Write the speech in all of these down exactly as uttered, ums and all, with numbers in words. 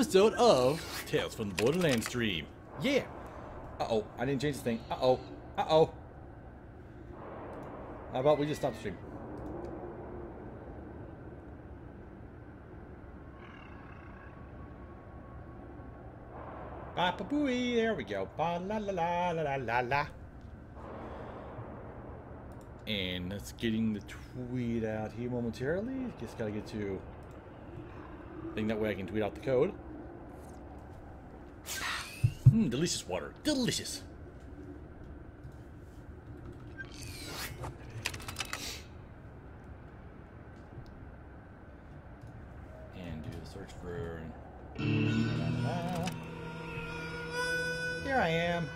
episode of Tales from the Borderlands stream. Yeah. Uh-oh, I didn't change the thing. Uh-oh. Uh-oh. How about we just stop the stream? Ba ba booey, there we go. Ba la la la la la la la. And that's getting the tweet out here momentarily. Just gotta get to I think that way I can tweet out the code. Mmm, delicious water. Delicious. And do the search for... Here I am.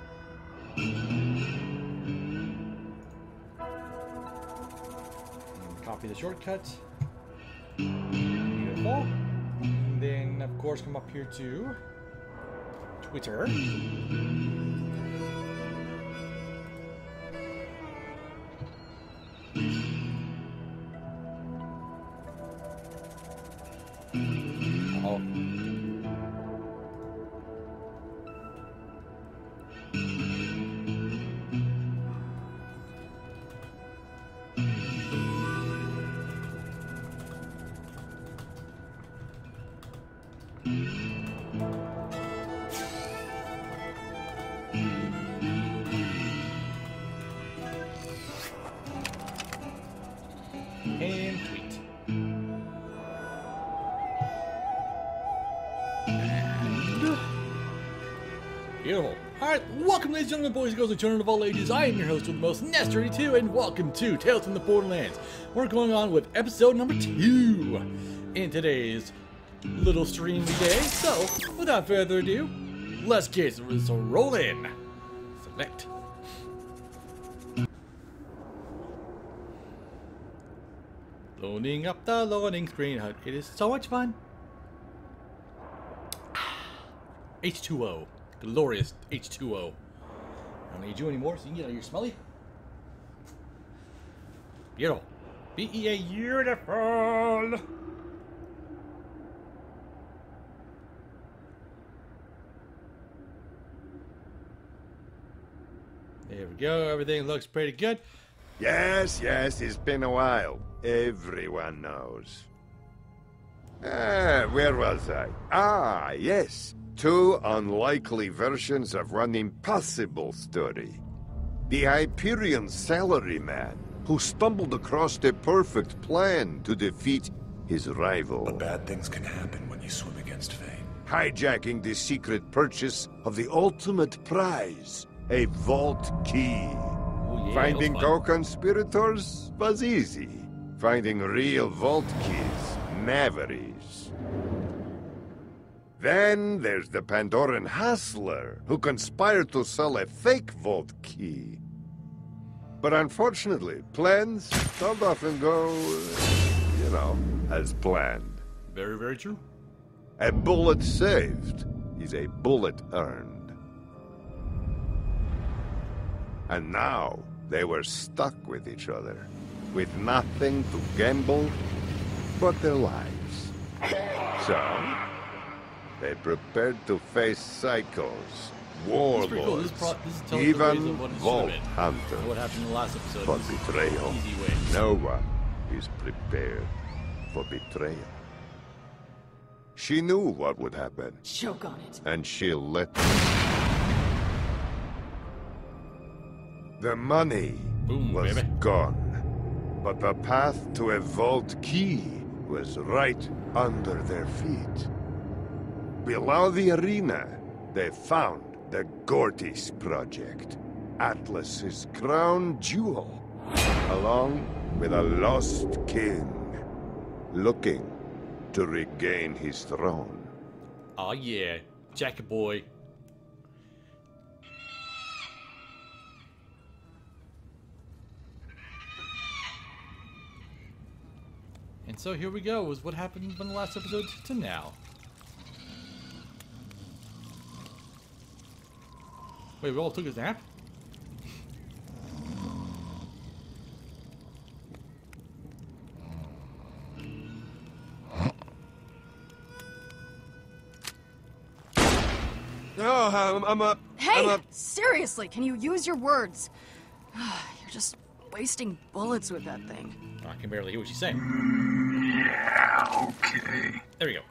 And copy the shortcut. Beautiful. And then, of course, come up here to Twitter. Uh-oh. And tweet. And beautiful. Alright, welcome ladies and gentlemen, boys and girls and children of all ages. I am your host with the most, Nest thirty-two, and welcome to Tales from the Borderlands. We're going on with episode number two in today's little stream today. So, without further ado, let's get this rolling. Select. Loading up the loading screen. It is so much fun. H two O. Glorious H two O. I don't need you anymore, so you can get out of your smelly. Beautiful. B E A beautiful. There we go. Everything looks pretty good. Yes, yes, it's been a while. Everyone knows. Ah, where was I? Ah, yes. Two unlikely versions of one impossible story. The Hyperion salaryman who stumbled across the perfect plan to defeat his rival. But bad things can happen when you swim against fate. Hijacking the secret purchase of the ultimate prize, a vault key. Oh, yeah, Finding that was fun. co-conspirators was easy. Finding real vault keys never is. Then there's the Pandoran hustler who conspired to sell a fake vault key. But unfortunately, plans don't often go, you know, as planned. Very, very true. A bullet saved is a bullet earned. And now they were stuck with each other, with nothing to gamble but their lives. So, they prepared to face psychos, That's pretty cool. This, warlords, is pro this is telling the ways even of what it should vault have been. hunters. What happened in the last episode. For This is betrayal, an easy way. no one is prepared for betrayal. She knew what would happen, Choke on it. and she let it. The money Boom, was baby. gone, but the path to a vault key was right under their feet. Below the arena, they found the Gortys Project, Atlas's crown jewel, along with a lost king, looking to regain his throne. Oh yeah, Jacket boy. And so here we go, was what happened from the last episode to now. Wait, we all took a nap? Oh, I'm, I'm up. Hey, I'm up. seriously, can you use your words? You're just wasting bullets with that thing. I can barely hear what she's saying. Yeah, okay. There we go.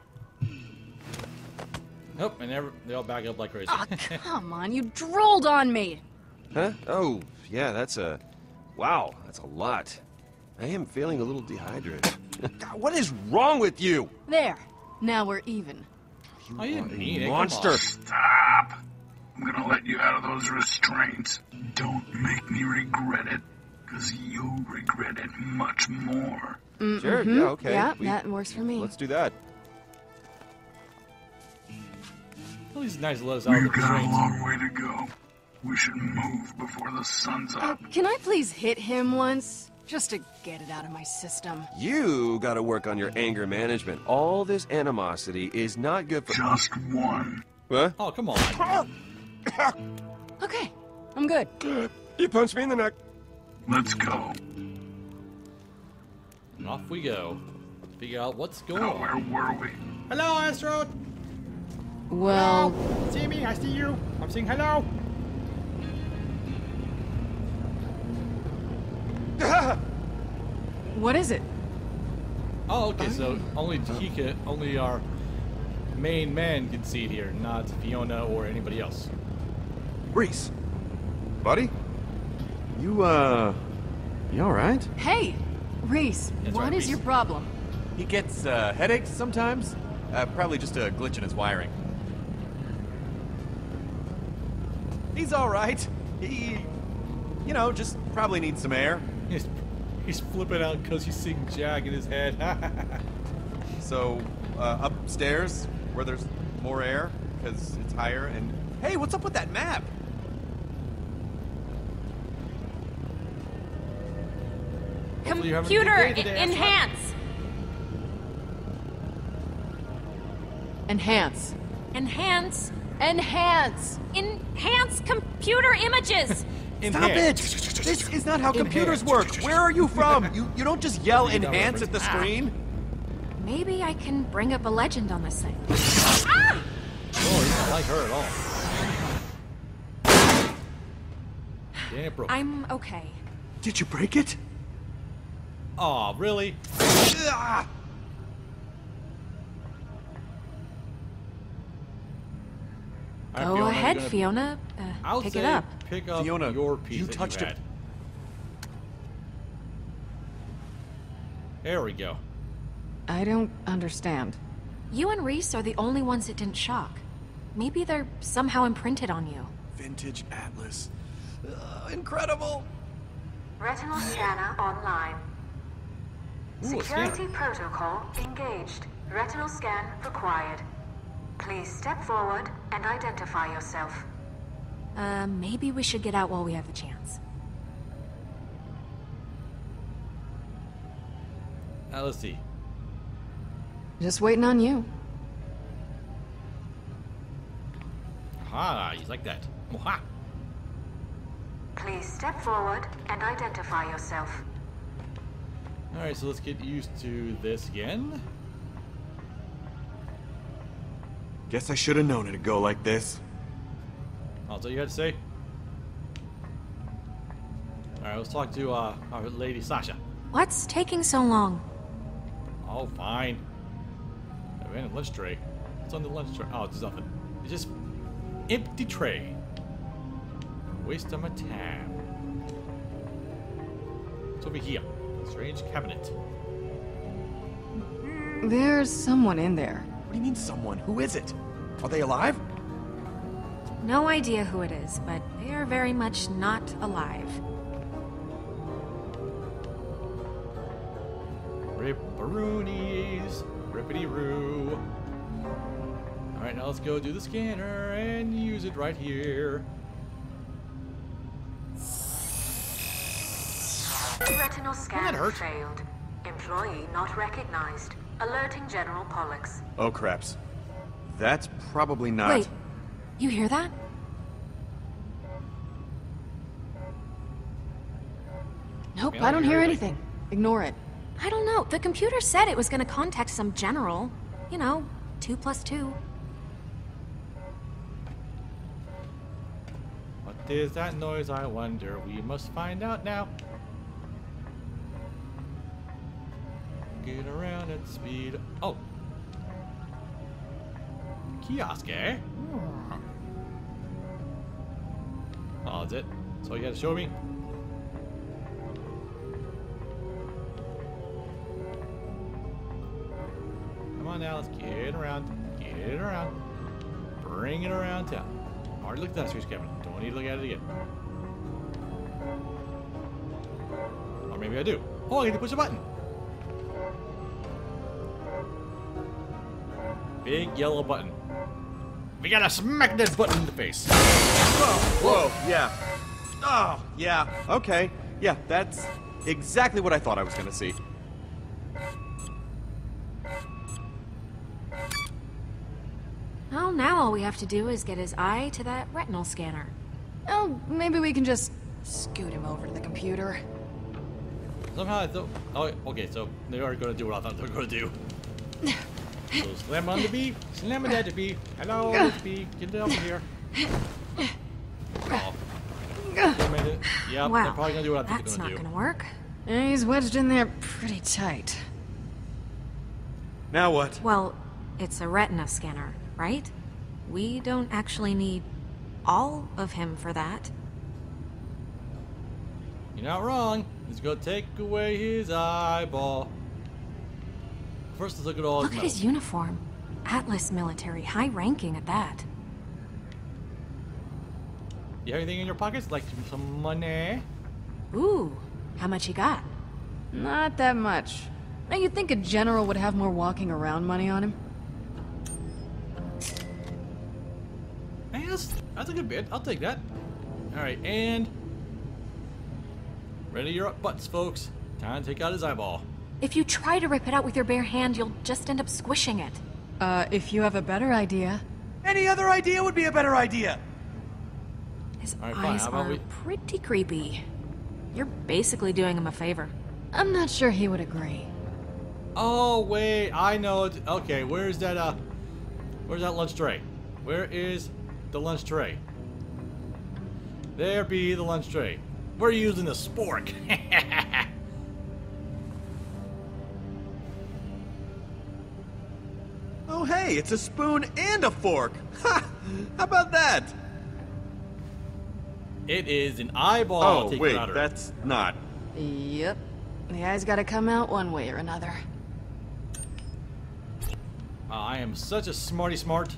Nope, and never, they all back up like crazy. Oh, come on, you drooled on me. Huh? Oh, yeah, that's a... Wow, that's a lot. I am feeling a little dehydrated. God, what is wrong with you? There, now we're even. You I didn't are a mean it, come monster. on. Stop. I'm gonna let you out of those restraints. Don't make me regret it, because you'll regret it much more. Mm-hmm. Sure, yeah, okay. Yeah, We- that works for me. Let's do that. At least it's nice to let us out of the We've got a restraints. long way to go. We should move before the sun's Uh, up. can I please hit him once? Just to get it out of my system. You gotta work on your anger management. All this animosity is not good for... Just one. What? Oh, come on. Okay, I'm good. You punched me in the neck. Let's go. And off we go. Figure out what's going Now, on. where were we? Hello, Astro! Well, See me? I see you. I'm saying hello. what is it? Oh, okay. So only he can, only our main man can see it here, not Fiona or anybody else. Reese. Buddy? You, uh... You alright? Hey, Reese, That's what right, is Reese. your problem? He gets uh, headaches sometimes. Uh, probably just a glitch in his wiring. He's all right. He, you know, just probably needs some air. He's, he's flipping out because he's seeing Jag in his head. So uh, upstairs, where there's more air, because it's higher. And hey, what's up with that map? Hopefully you're having a good Computer day today, e- Astro. enhance. Enhance. Enhance. Enhance! Enhance computer images. Stop it! Enhance. This is not how computers Enhance. work. Where are you from? You you don't just yell You know enhance what at the Ah. screen. Maybe I can bring up a legend on this thing. Oh, he's not like her at all. Damn it, bro. I'm okay. Did you break it? Aw, really? Ah! All right, Go Fiona, ahead, you're gonna- Fiona. Uh, I'll pick say it up. pick up Fiona, your piece you that touched you it. had. There we go. I don't understand. You and Reese are the only ones it didn't shock. Maybe they're somehow imprinted on you. Vintage Atlas. Uh, incredible. Retinal scanner online. Ooh, a scanner. Security protocol engaged. Retinal scan required. Please step forward and identify yourself. Uh, maybe we should get out while we have the chance. Now let's see. Just waiting on you. Ah, he's like that. Mwaha. Please step forward and identify yourself. All right, so let's get used to this again. Guess I should have known it'd go like this. That's all you had to say. All right, let's talk to uh, our lady Sasha. What's taking so long? Oh, fine. Abandoned lunch tray. What's on the lunch tray? Oh, it's nothing. It's just empty tray. Waste of my time. What's over here? Strange cabinet. There's someone in there. What do you mean someone? Who is it? Are they alive? No idea who it is, but they are very much not alive. Ripperoonies. Rippity-roo. Alright, now let's go do the scanner and use it right here. Retinal scan hurt. failed. Employee not recognized. Alerting General Pollux. Oh, craps. That's probably not... Wait, you hear that? Nope, Yeah, I don't you're hear right. anything. Ignore it. I don't know. The computer said it was going to contact some general. You know, two plus two. What is that noise, I wonder? We must find out now. Get around at speed. Oh. Kiosk, eh? Oh, that's it? So you gotta show me? Come on now, let's get it around. Get it around. Bring it around town. Already looked at that switch, Kevin. Don't need to look at it again. Or maybe I do. Oh, I get to push a button. Big yellow button. We gotta smack that button in the face. Whoa, whoa, yeah. Oh, yeah, okay. Yeah, that's exactly what I thought I was gonna see. Well, now all we have to do is get his eye to that retinal scanner. Oh, maybe we can just scoot him over to the computer. Somehow I thought. Oh, okay, so they are gonna do what I thought they were gonna do. So slam on the bee, slam on that bee. Hello, this bee, get it over here. Oh. Yep, Wow, they're probably gonna do what I think that's they're not gonna do. gonna work. And he's wedged in there pretty tight. Now what? Well, it's a retina scanner, right? We don't actually need all of him for that. You're not wrong. He's gonna take away his eyeball. First, let's look at all Look his at his medals. uniform. Atlas military, high ranking at that. You have anything in your pockets? Like some money? Ooh, how much he got? Not that much. Now you'd think a general would have more walking around money on him. Hey, that's, that's a good bit. I'll take that. Alright, and... Ready your butts, folks. Time to take out his eyeball. If you try to rip it out with your bare hand, you'll just end up squishing it. Uh, if you have a better idea. Any other idea would be a better idea. His All right, fine. eyes How about are we- pretty creepy. You're basically doing him a favor. I'm not sure he would agree. Oh, wait. I know it. Okay, where's that, uh... Where's that lunch tray? Where is the lunch tray? There be the lunch tray. We're using the spork. Oh, hey, it's a spoon and a fork. Ha! How about that? It is an eyeball. Oh, taken wait, out of her. that's not. Yep. The eye's gotta come out one way or another. Uh, I am such a smarty smart.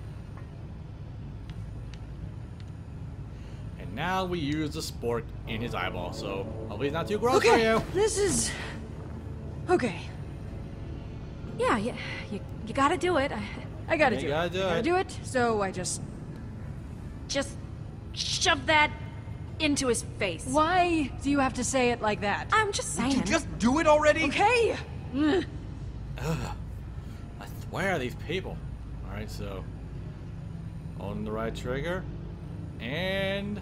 And now we use the spork in his eyeball, so hopefully it's not too gross for Okay, you. this is... Okay, Yeah, you, you, you gotta do it. I- I gotta You do gotta it. do I gotta it. do it, so I just... Just shove that into his face. Why do you have to say it like that? I'm just saying. Just do it already? Okay! Mm. I swear, these people. Alright, so... On the right trigger. And...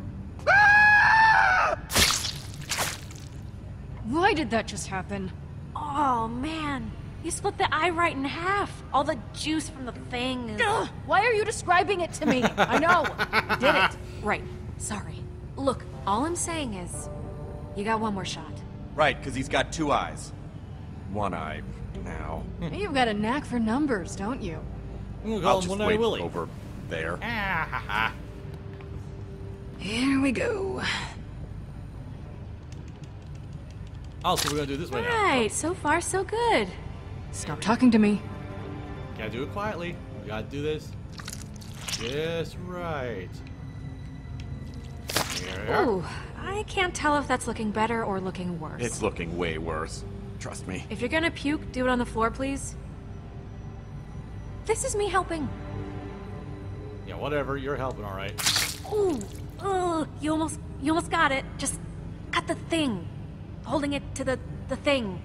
Why did that just happen? Oh, man. You split the eye right in half. All the juice from the thing is... Ugh, why are you describing it to me? I know. Did it. Right. Sorry. Look, all I'm saying is... You got one more shot. Right, because he's got two eyes. One eye now. You've got a knack for numbers, don't you? I'm gonna I'll call him just One Eye wait Willie. over there. Ah, ha, ha. Here we go. Oh, so we're gonna do it this way now. Right, so far so good. Stop talking to me. Gotta do it quietly. We gotta do this just right. Here we are. Ooh, I can't tell if that's looking better or looking worse. It's looking way worse. Trust me. If you're gonna puke, do it on the floor, please. This is me helping. Yeah, whatever. You're helping, all right. Ooh, ugh, you almost, you almost got it. Just cut the thing, holding it to the the thing.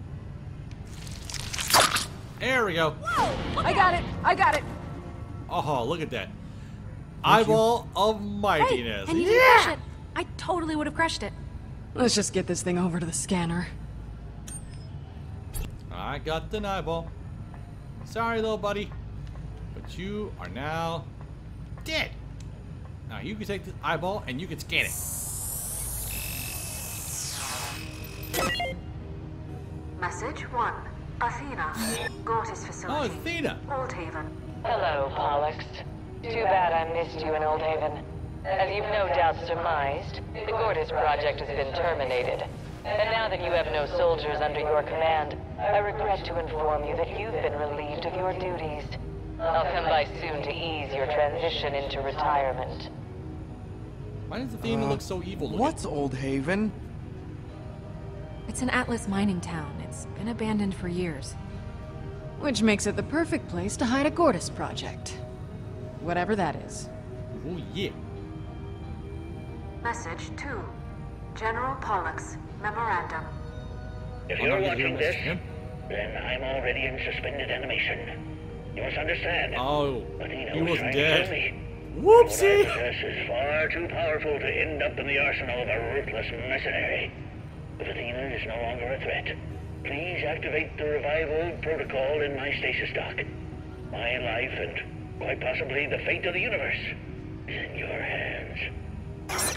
There we go. I got it. I got it. Oh, look at that. Eyeball of Hey, mightiness. and you didn't crush it. I totally would have crushed it. Let's just get this thing over to the scanner. I got the eyeball. Sorry, little buddy. But you are now dead. Now you can take this eyeball and you can scan it. Message one. Athena. Gortys Oh, facility. Athena. Old Haven. Hello, Pollux. Too bad I missed you in Old Haven. As you've no doubt surmised, the Gortys project has been terminated. And now that you have no soldiers under your command, I regret to inform you that you've been relieved of your duties. I'll come by soon to ease your transition into retirement. Why does Athena uh, look so evil looking? What's Old Haven? It's an Atlas mining town. It's been abandoned for years. Which makes it the perfect place to hide a Gortys project. Whatever that is. Oh, yeah. Message two. General Pollux. Memorandum. If you're watching this, then I'm already in suspended animation. You must understand. Oh, Athena he was wasn't trying to dead. kill me. Whoopsie! What I possess is far too powerful to end up in the arsenal of a ruthless mercenary. If Athena is no longer a threat, please activate the revival protocol in my stasis dock. My life and quite possibly the fate of the universe is in your hands.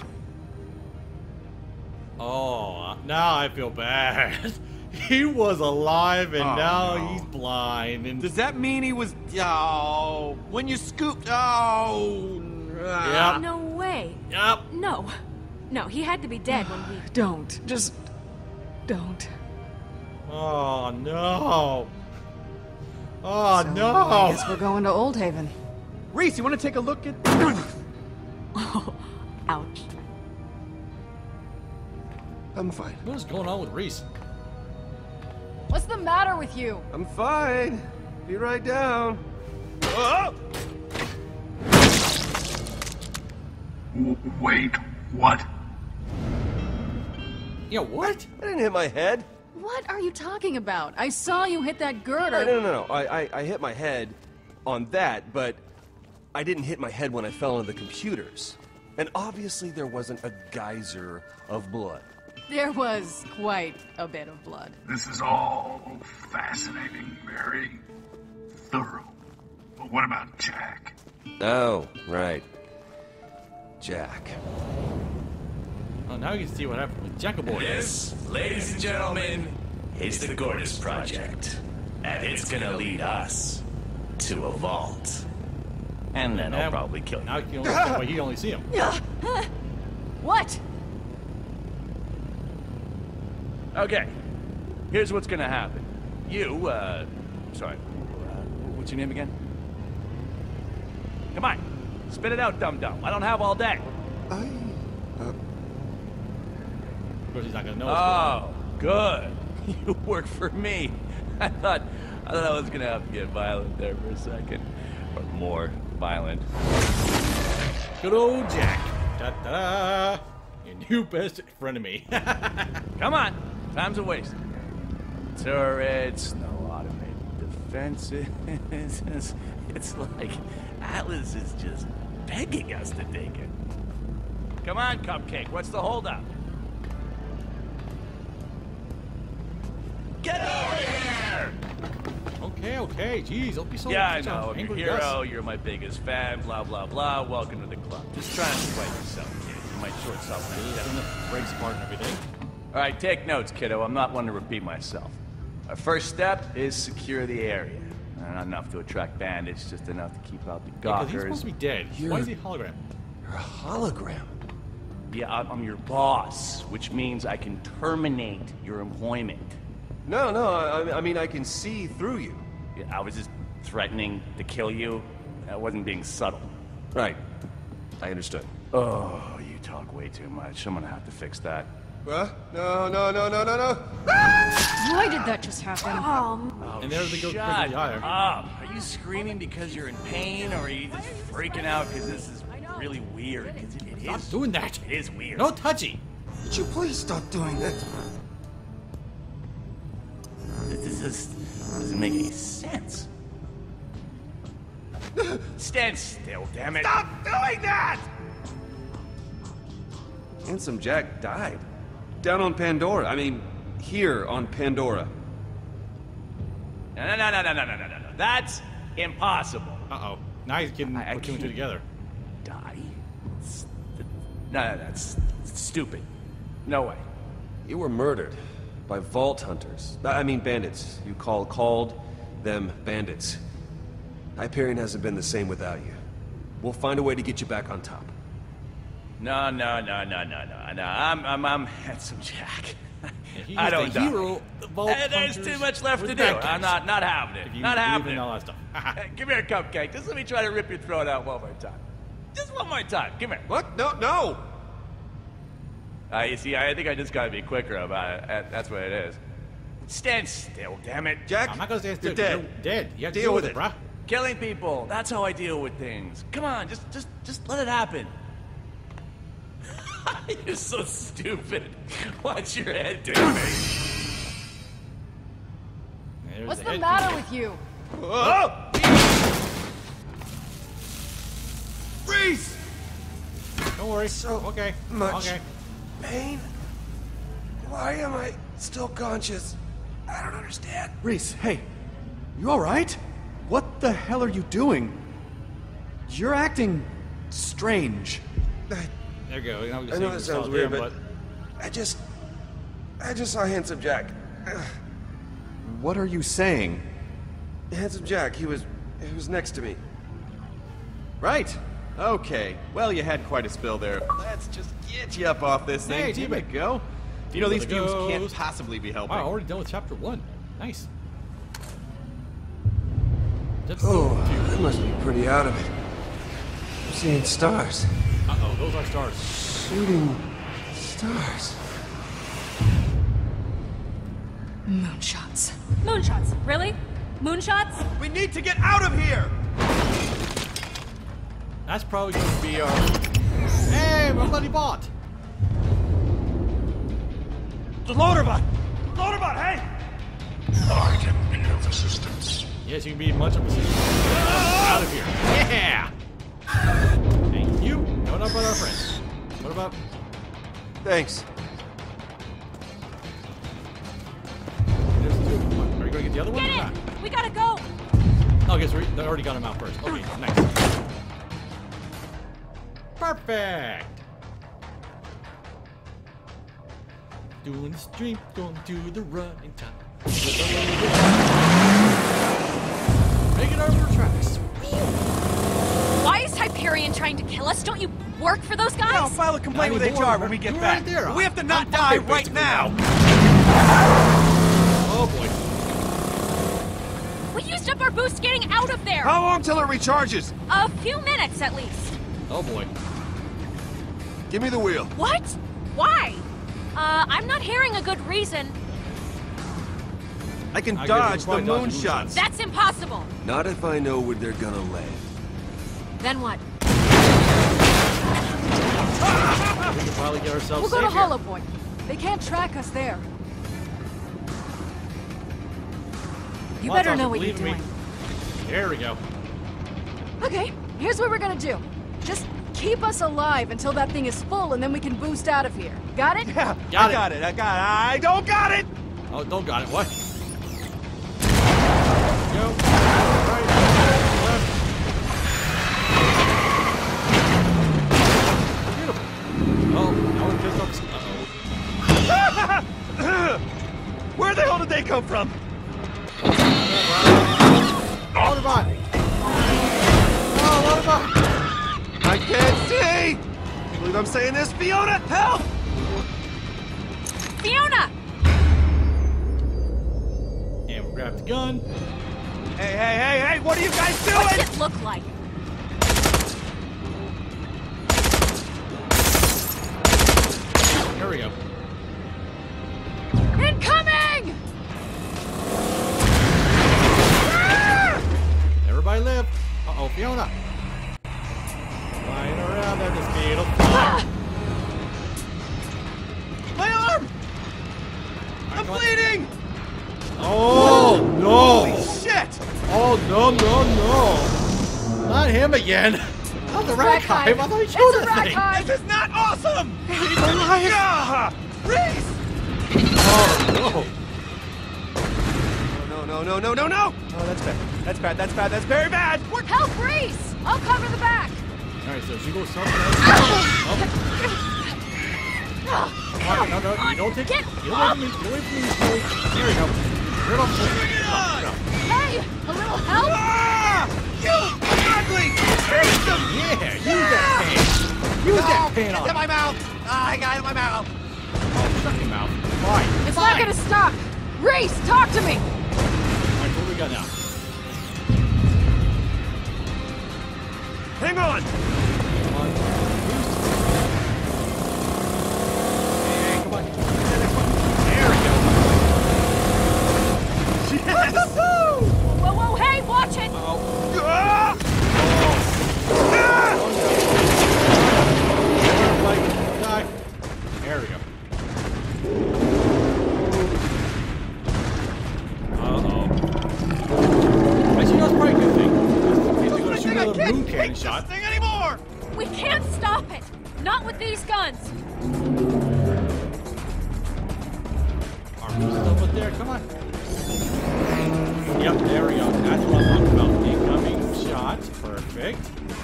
Oh, now I feel bad. He was alive and Oh, now no. he's blind. And Does that mean he was... Oh, when you scooped... Oh... Yep. No way. Yep. No. No, he had to be dead when we... Don't. Just... don't. Oh no. Oh So, no. I guess we're going to Old Haven. Reese, you want to take a look at... Oh, ouch. I'm fine. What is going on with Reese? What's the matter with you? I'm fine. Be right down. Oh! W- wait, what? Yeah, what? I didn't hit my head. What are you talking about? I saw you hit that girder. No, no, no, no. I, I, I hit my head on that, but I didn't hit my head when I fell into the computers. And obviously there wasn't a geyser of blood. There was quite a bit of blood. This is all fascinating, very thorough. But what about Jack? Oh, right. Jack. Oh, now you can see what happened with Jackaboy. This, ladies and gentlemen, is the Gortys Project. And it's gonna lead us to a vault. And then I'll probably kill you. Now you can only, well, you only see him. What? Okay, here's what's gonna happen. You, uh, sorry, uh, what's your name again? Come on, spit it out, dum-dum. I don't have all day. I... Uh, Of course, he's not gonna know what's Oh, good. You work for me. I thought, I thought I was gonna have to get violent there for a second, or more violent. going on. Good old Jack. Da-da-da. Your new best frenemy. Come on, time's a waste. Turrets, no automated defenses. It's, it's like Atlas is just begging us to take it. Come on, Cupcake, what's the holdup? Get over here! Okay, okay, jeez, don't be so Yeah, I such a know, I'm your angry Gus. hero, you're my biggest fan, blah, blah, blah. Welcome to the club. Just trying to fight yourself, kid. You might short yourself like Doesn't that. it breaks apart and everything? All right, take notes, kiddo. I'm not one to repeat myself. Our first step is secure the area. Uh, Not enough to attract bandits, just enough to keep out the Because he's gawkers. supposed to be dead. Why is he a hologram? You're a hologram. Yeah, I'm I'm your boss, which means I can terminate your employment. No, no, I, I mean, I can see through you. Yeah, I was just threatening to kill you. I wasn't being subtle. Right. I understood. Oh, you talk way too much. I'm gonna have to fix that. What? No, no, no, no, no, no. Why did that just happen? Oh, And there they go shut quickly higher. up. Are you screaming because you're in pain, or are you just freaking out because this is really weird? 'Cause it, it Stop is. doing that. It is weird. No touchy. would you please stop doing that? This, this doesn't make any sense. Stand still, damn it! Stop doing that! Handsome Jack died. Down on Pandora. I mean, here on Pandora. No, no, no, no, no, no, no, no, no. That's impossible. Uh-oh. Now he's getting I- I put two and two can't- together. Die That's... No, no, that's stupid. No way. You were murdered by vault hunters. I mean bandits. You call called them bandits. Hyperion hasn't been the same without you. We'll find a way to get you back on top. No, no, no, no, no, no, no. I'm, I'm, I'm Handsome Jack. He I is don't the die. hero. Vault Eh, There's hunters too much left with to do. backpacks. I'm not, not having it. If you Not believe having in it. all that stuff. Eh, Give me a cupcake. Just let me try to rip your throat out one more time. Just one more time. Come here. What? No, no! Uh, you see, I think I just gotta be quicker about it. Uh, That's what it is. Stand still, damn it. Jack, I'm not gonna stand still. you're dead. You're dead. You have to Deal deal with with it, it. bruh. Killing people. That's how I deal with things. Come on, just, just, just let it happen. You're so stupid. Watch your head, David. There's What's the the head matter piece. with you? Oh! Reese! Don't worry. So okay. much Okay. pain? Why am I still conscious? I don't understand. Reese, hey, you alright? What the hell are you doing? You're acting strange. I, There you go. Now we can I see know if that we sounds saw weird, him, but I just... I just saw Handsome Jack. What are you saying? Handsome Jack, he was... he was next to me. Right. Okay. Well, you had quite a spill there. Let's just get you up off this thing. Hey, Here teammate. we go. You know, Here these we fumes go. can't possibly be helping. Wow, already done with chapter one. Nice. That's Oh, so I must be pretty out of it. I'm seeing stars. Uh-oh, those are stars. Shooting stars. Moonshots. Moonshots. Really? Moonshots? We need to get out of here! That's probably going to be our... Hey, my bloody bot! The Loaderbot! Loaderbot, hey! I can be of assistance. Yes, you can be much of a assistance. Out of here. Yeah! Thank you. What about our friends? What about... Thanks. There's two of them. Are you going to get the other one Get or not? in! We gotta go! Oh, I guess we they already got him out first. Okay, nice. Perfect! Doing the stream, going to the running time. Making our tracks. Why is Hyperion trying to kill us? Don't you work for those guys? I'll file a complaint Not with H anymore. R when we get You're back. right there. We have to not I'm die fine, right basically, now. Oh boy. We used up our boost getting out of there! How long till it recharges? A few minutes at least. Oh boy. Give me the wheel. What? Why? Uh, I'm not hearing a good reason. I can I dodge could the probably dodge the moonshots. That's impossible. Not if I know where they're gonna land. Then what? We can probably get ourselves We'll go safe to here. Hollow Point. They can't track us there. You Well, better Tasha, know what you're believe me. doing. There we go. Okay, here's what we're gonna do. Just keep us alive until that thing is full, and then we can boost out of here. Got it? Yeah, Got I it. got it. I got it. I don't got it. Oh, don't got it. What? Go. Right. Left. Beautiful. Oh, now we're pissed off. Uh-oh. Where the hell did they come from? Loaderbot! Oh, Loaderbot! I can't see. I believe I'm saying this. Fiona, help! Fiona! And we grab the gun. Hey, hey, hey, hey! What are you guys What's doing? it look like? Here we go. Incoming! Everybody live. Uh-oh, Fiona. Flying around at the speed of light. My arm! I'm come on. bleeding! Oh, no! Holy shit! Oh, no, no, no! Not him again! Not the rat rat hive! hive. I thought he It's killed a that rat thing! hive. This is not awesome! Yeah! Reese! Oh, No, no, no, no, no, no! Oh, that's bad. That's bad. That's bad. That's very bad. We're Help Reese! I'll cover the back. no. Alright, so she goes something else. Oh. No, no, no, you don't take it. Get away from me. Get away from me. There we go. You're not bring it on. Hey, a little help? Ah! You ugly system! Yeah, use that pan. Use No, that pan it's on in it. my mouth. Ah, I got it in my mouth. Oh, shut your mouth. Fine. It's Fine. not gonna stop. Race, talk to me. Alright, what do we got now? Hang on! Come on. Hey, come on. There we go. Yes! Whoa, whoa, hey, watch it! Oh. Ah! Oh, no. Like, die. There we go. Uh-oh. Actually, that's probably a good thing. If they're going to shoot another moon cannon shot. This thing anymore! We can't stop it! Not with these guns! Our moon's up there. Come on. Yep, there we go. That's what I'm talking about. Incoming shot. Perfect.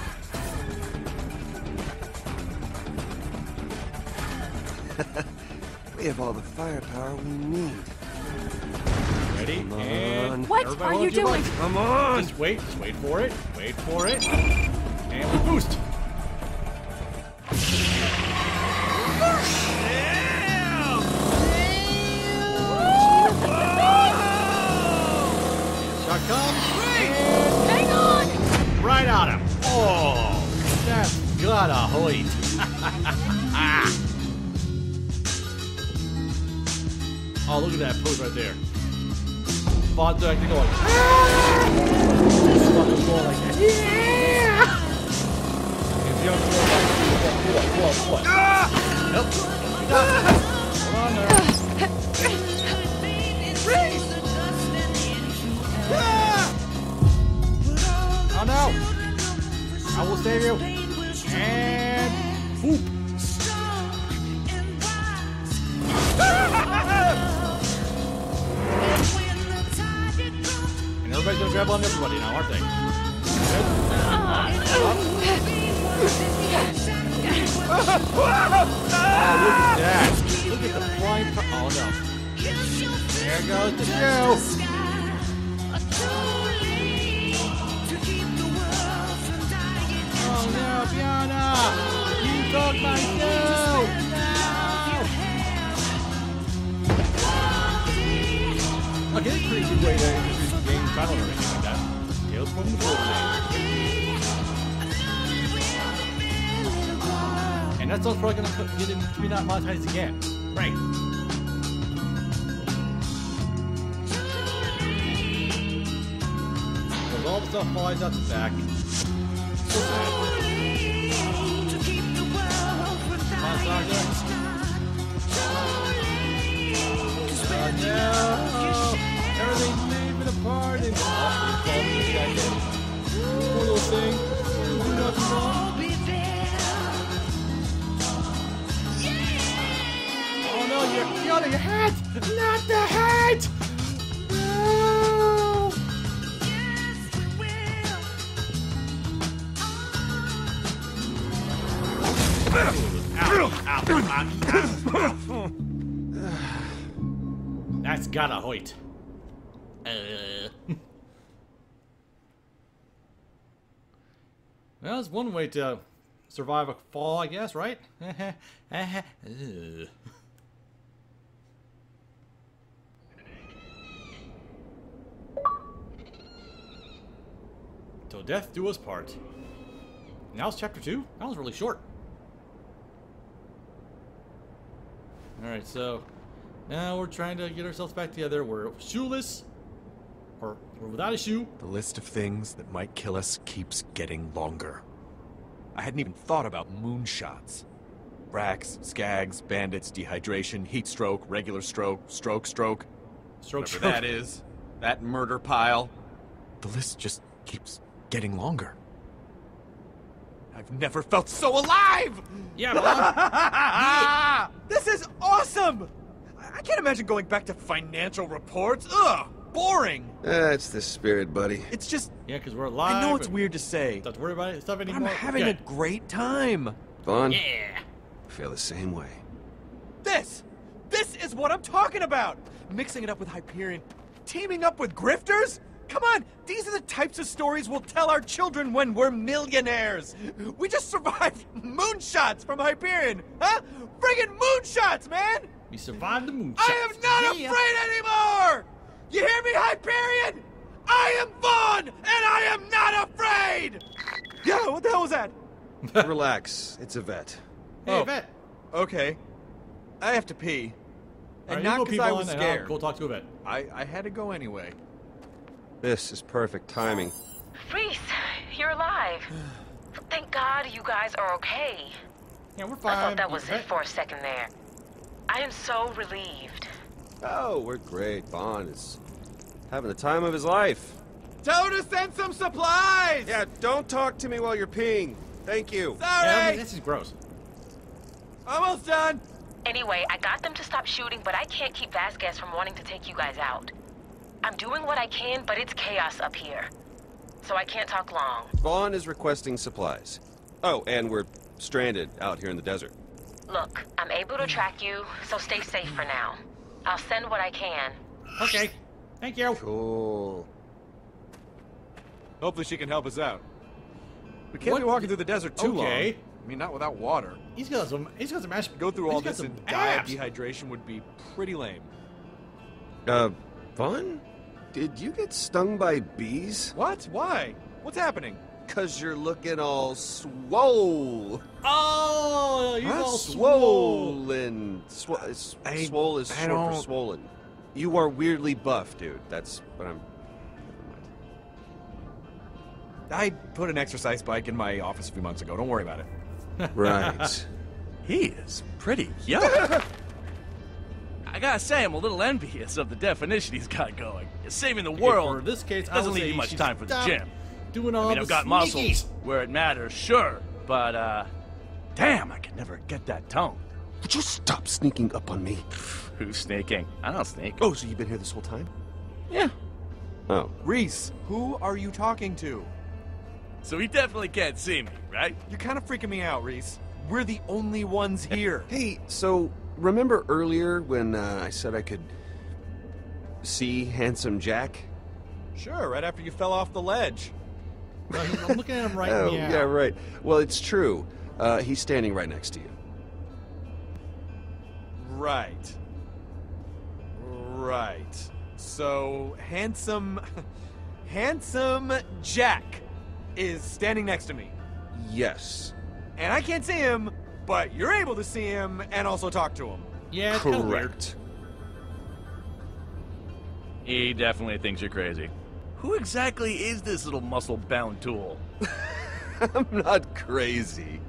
We have all the firepower we need. Ready? Come And on. What everybody are hold you your doing? butts. Come on! Just wait. Just wait for it. Wait for it. And we boost. Shot comes. And Hang on! right on him. Oh, that's gotta hoit. Oh, look at that pose right there. Bond's actually going. Just fucking going like that. Yeah! If you don't go like, pull up, pull up, pull up, pull up. Nope. Hold on there. Oh no! I will save you. And whoop. And everybody's gonna grab on everybody now, aren't they? Good. Oh, look at that. Look at the flying car. Oh no. There goes the show. Oh no, Fiona! You took my shoe! No! Okay, that's a pretty good way to introduce the game title or anything like that. Tales from the Borderlands. And that song's probably gonna get in to be not monetized again. Right. Because all the stuff flies out the back. So sad. Come on, Sasha. Oh no! Everything's leaving apart and oh, it's all this guy did. Poor little thing. Do nothing wrong. Oh no, you're Fiona, your hat! Not the hat! No! Ow, ow, ow, ow. That's gotta hoit. Uh. Well, that's one way to survive a fall, I guess, right? Till death do us part. Now it's chapter two? That was really short. Alright, so now we're trying to get ourselves back together. We're shoeless, or we're without a shoe. The list of things that might kill us keeps getting longer. I hadn't even thought about moonshots. Bracks, skags, bandits, dehydration, heat stroke, regular stroke, stroke, stroke. Stroke, Whatever stroke. that is. That murder pile. The list just keeps getting longer. I've never felt so alive! Yeah, Bob. This is awesome! I can't imagine going back to financial reports. Ugh! boring. That's the spirit, buddy. It's just... Yeah, because we're alive. I know it's weird to say. Don't worry about it, stuff but anymore. I'm having okay. a great time. Vaughn? Yeah. I feel the same way. This! This is what I'm talking about! Mixing it up with Hyperion. Teaming up with grifters? Come on! These are the types of stories we'll tell our children when we're millionaires! We just survived moonshots from Hyperion! Huh? Friggin' moonshots, man! We survived the moon. I am not yeah. afraid anymore! You hear me, Hyperion? I am Vaughn, and I am not afraid! Yeah, what the hell was that? Relax, it's a vet. Hey, Oh. vet. Okay. I have to pee. All And right, you not go because pee, I Vaughn, was and I'll scared. go talk to a vet. I, I had to go anyway. This is perfect timing. Reese, you're alive. Thank God you guys are okay. Yeah, we're fine. I thought that You was vet. it for a second there. I am so relieved. Oh, we're great. Vaughn is having the time of his life. Tell her to send some supplies! Yeah, don't talk to me while you're peeing. Thank you. Yeah, I Sorry! mean, this is gross. Almost done! Anyway, I got them to stop shooting, but I can't keep Vasquez from wanting to take you guys out. I'm doing what I can, but it's chaos up here. So I can't talk long. Vaughn is requesting supplies. Oh, and we're stranded out here in the desert. Look, I'm able to track you, so stay safe for now. I'll send what I can. Okay. Thank you. Cool. Hopefully she can help us out. We can't What? be walking through the desert too long. Okay. I mean, not without water. He's got some. He's got some ash. Go through all he's got this some and die of abs. dehydration would be pretty lame. Uh, Vaughn? Did you get stung by bees? What? Why? What's happening? Cause you're looking all swole. Oh, he's Huh? all swole. Swollen. Sw- s- I- swole is I short don't- for swollen. You are weirdly buff, dude. That's what I'm... I put an exercise bike in my office a few months ago. Don't worry about it. Right. He is pretty young. I gotta say, I'm a little envious of the definition he's got going. Saving the Okay, world for this case, I doesn't would leave say you much she time for the stop gym. Doing all I mean, the I've got sneakies. muscles where it matters, sure, but, uh, damn, I could never get that tone. Would you stop sneaking up on me? Who's sneaking? I don't sneak. Oh, so you've been here this whole time? Yeah. Oh. Reese, who are you talking to? So he definitely can't see me, right? You're kind of freaking me out, Reese. We're the only ones here. Hey, so remember earlier when uh, I said I could see Handsome Jack? Sure, right after you fell off the ledge. Well, he's- I'm looking at him right oh, now. yeah, right. Well, it's true. Uh, he's standing right next to you. Right. Right. So, handsome... handsome Jack is standing next to me. Yes. And I can't see him, but you're able to see him and also talk to him. Yeah, it's kinda weird. Correct. He definitely thinks you're crazy. Who exactly is this little muscle-bound tool? I'm not crazy.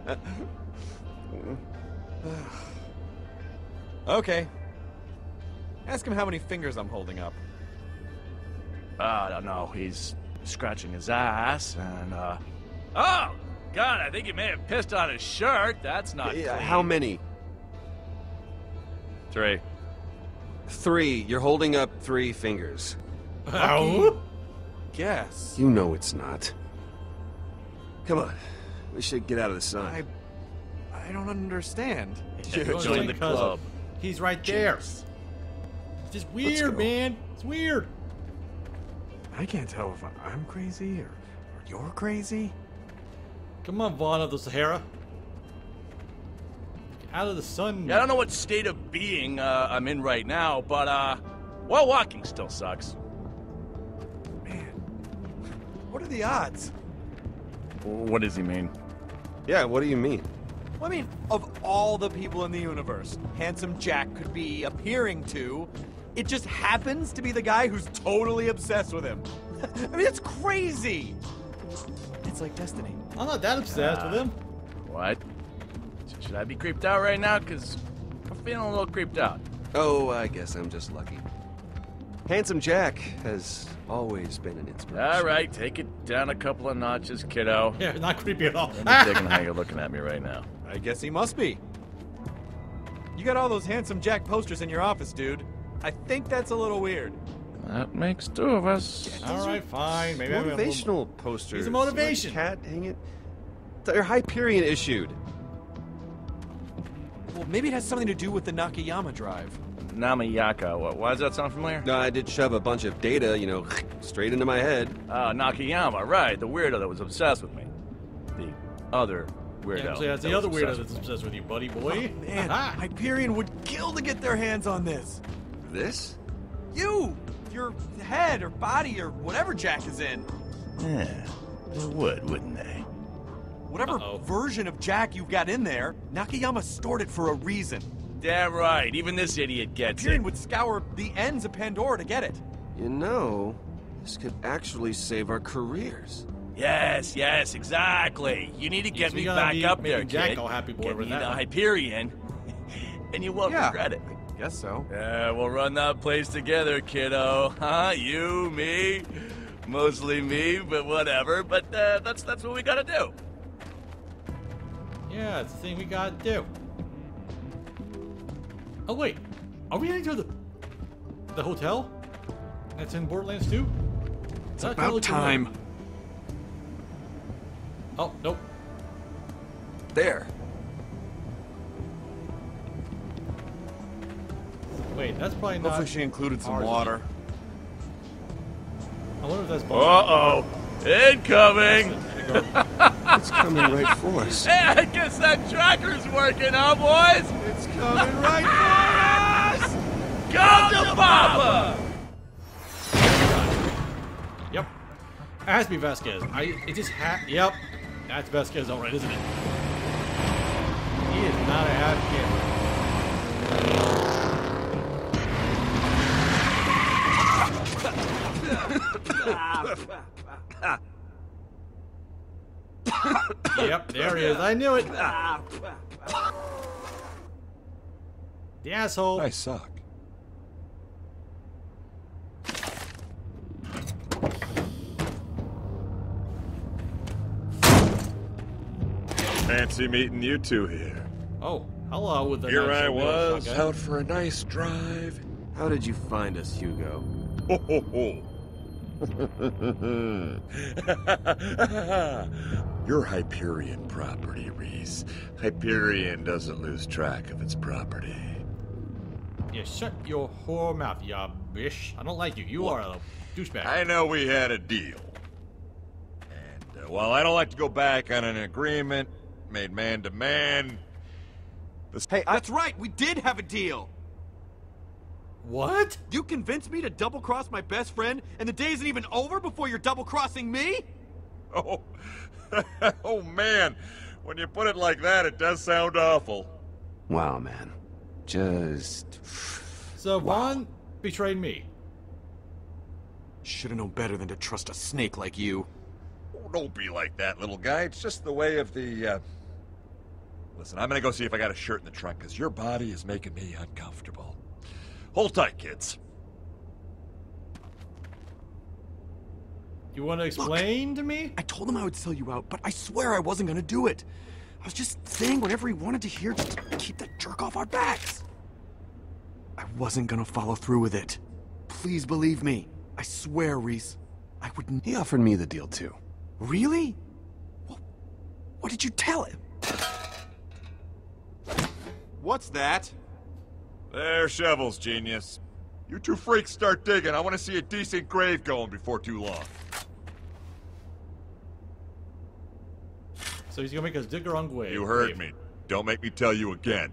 Okay. Ask him how many fingers I'm holding up. Uh, I don't know. He's scratching his ass, and, uh... Oh! God, I think he may have pissed on his shirt. That's not Yeah, clean. how many? Three. Three. You're holding up three fingers. Oh? Guess. You know it's not. Come on. We should get out of the sun. I... I don't understand. Yeah, Join join the the club. club. He's right there. Jeez. It's just weird, go. man. It's weird. I can't tell if I'm crazy or, or you're crazy. Come on, Vaughn of the Sahara. Get out of the sun. Yeah, I don't know what state of being uh, I'm in right now, but, uh... well, walking still sucks. Man, what are the odds? What does he mean? Yeah, what do you mean? Well, I mean, of all the people in the universe, Handsome Jack could be appearing to, it just happens to be the guy who's totally obsessed with him. I mean, it's crazy. It's like destiny. I'm not that obsessed Uh, with him. What? Should I be creeped out right now? Because I'm feeling a little creeped out. Oh, I guess I'm just lucky. Handsome Jack has always been an inspiration. All right, take it down a couple of notches, kiddo. Yeah, not creepy at all. I'm digging how you're looking at me right now. I guess he must be. You got all those Handsome Jack posters in your office, dude. I think that's a little weird. That makes two of us. All right, fine. Maybe I'm a motivational little... posters. These are motivation. Cat, hang it. They're Hyperion issued. Well, maybe it has something to do with the Nakayama drive. Namayaka. What? Why does that sound familiar? No, I did shove a bunch of data, you know, straight into my head. Oh, Nakayama, right. The weirdo that was obsessed with me. The other weirdo. Yeah, so that's the that other was weirdo obsessed that's obsessed with you, buddy boy. Oh, man, Hyperion would kill to get their hands on this. This? You! Your head or body or whatever Jack is in. Yeah, they would, wouldn't they? Whatever Uh-oh. version of Jack you've got in there, Nakayama stored it for a reason. Damn right. Even this idiot gets Hyperion it. would scour the ends of Pandora to get it. You know, this could actually save our careers. Yes, yes, exactly. You need to get Yes, we me gotta back be up there, making Jack kid. all happy boy Get with me that the one. Hyperion, and you won't Yeah. regret it. I guess so. Yeah, we'll run that place together, kiddo. Huh? You, me, mostly me, but whatever. But uh, that's that's what we gotta do. Yeah, it's the thing we gotta do. Oh wait, are we heading to the the hotel? That's in Borderlands two? It's about time. Oh, nope. There. Wait, that's probably not... Hopefully she included some ours. water. I wonder if that's... Uh-oh. Incoming! It's coming right for us. Hey, I guess that tracker's working, huh, boys? It's coming right for us! Go to Papa! Yep. It has to be Vasquez. I... It just ha... Yep. That's Vasquez alright, isn't it? He is not a half kid. Yep, there he is. I knew it. The asshole. I suck. Fancy meeting you two here. Oh, hello with the Here nice I little was, shotgun. out for a nice drive. How did you find us, Hugo? Ho ho ho. You're Hyperion property, Reese. Hyperion doesn't lose track of its property. Yeah, shut your whore mouth, ya bish. I don't like you. You are a douchebag. I know we had a deal. And, uh, while I don't like to go back on an agreement made man to man... This Hey, that's right. We did have a deal. What? You convinced me to double-cross my best friend, and the day isn't even over before you're double-crossing me? Oh, oh man. When you put it like that, it does sound awful. Wow, man. Just... So Vaughn betrayed me. Should have known better than to trust a snake like you. Oh, don't be like that, little guy. It's just the way of the, uh... Listen, I'm gonna go see if I got a shirt in the trunk, because your body is making me uncomfortable. Hold tight, kids. You want to explain Look, to me? I told him I would sell you out, but I swear I wasn't gonna do it. I was just saying whatever he wanted to hear just to keep that jerk off our backs. I wasn't gonna follow through with it. Please believe me. I swear, Reese. I wouldn't... He offered me the deal, too. Really? Well, what did you tell him? What's that? They're shovels, genius. You two freaks start digging. I want to see a decent grave going before too long. So he's gonna make us dig our own grave. You heard me. Don't make me tell you again.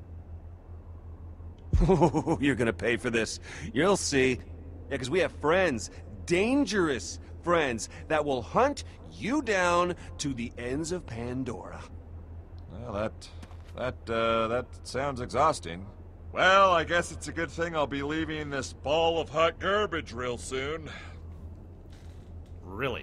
You're gonna pay for this. You'll see. Yeah, because we have friends. Dangerous friends that will hunt you down to the ends of Pandora. Well, that... that, uh, that sounds exhausting. Well, I guess it's a good thing I'll be leaving this ball of hot garbage real soon. Really?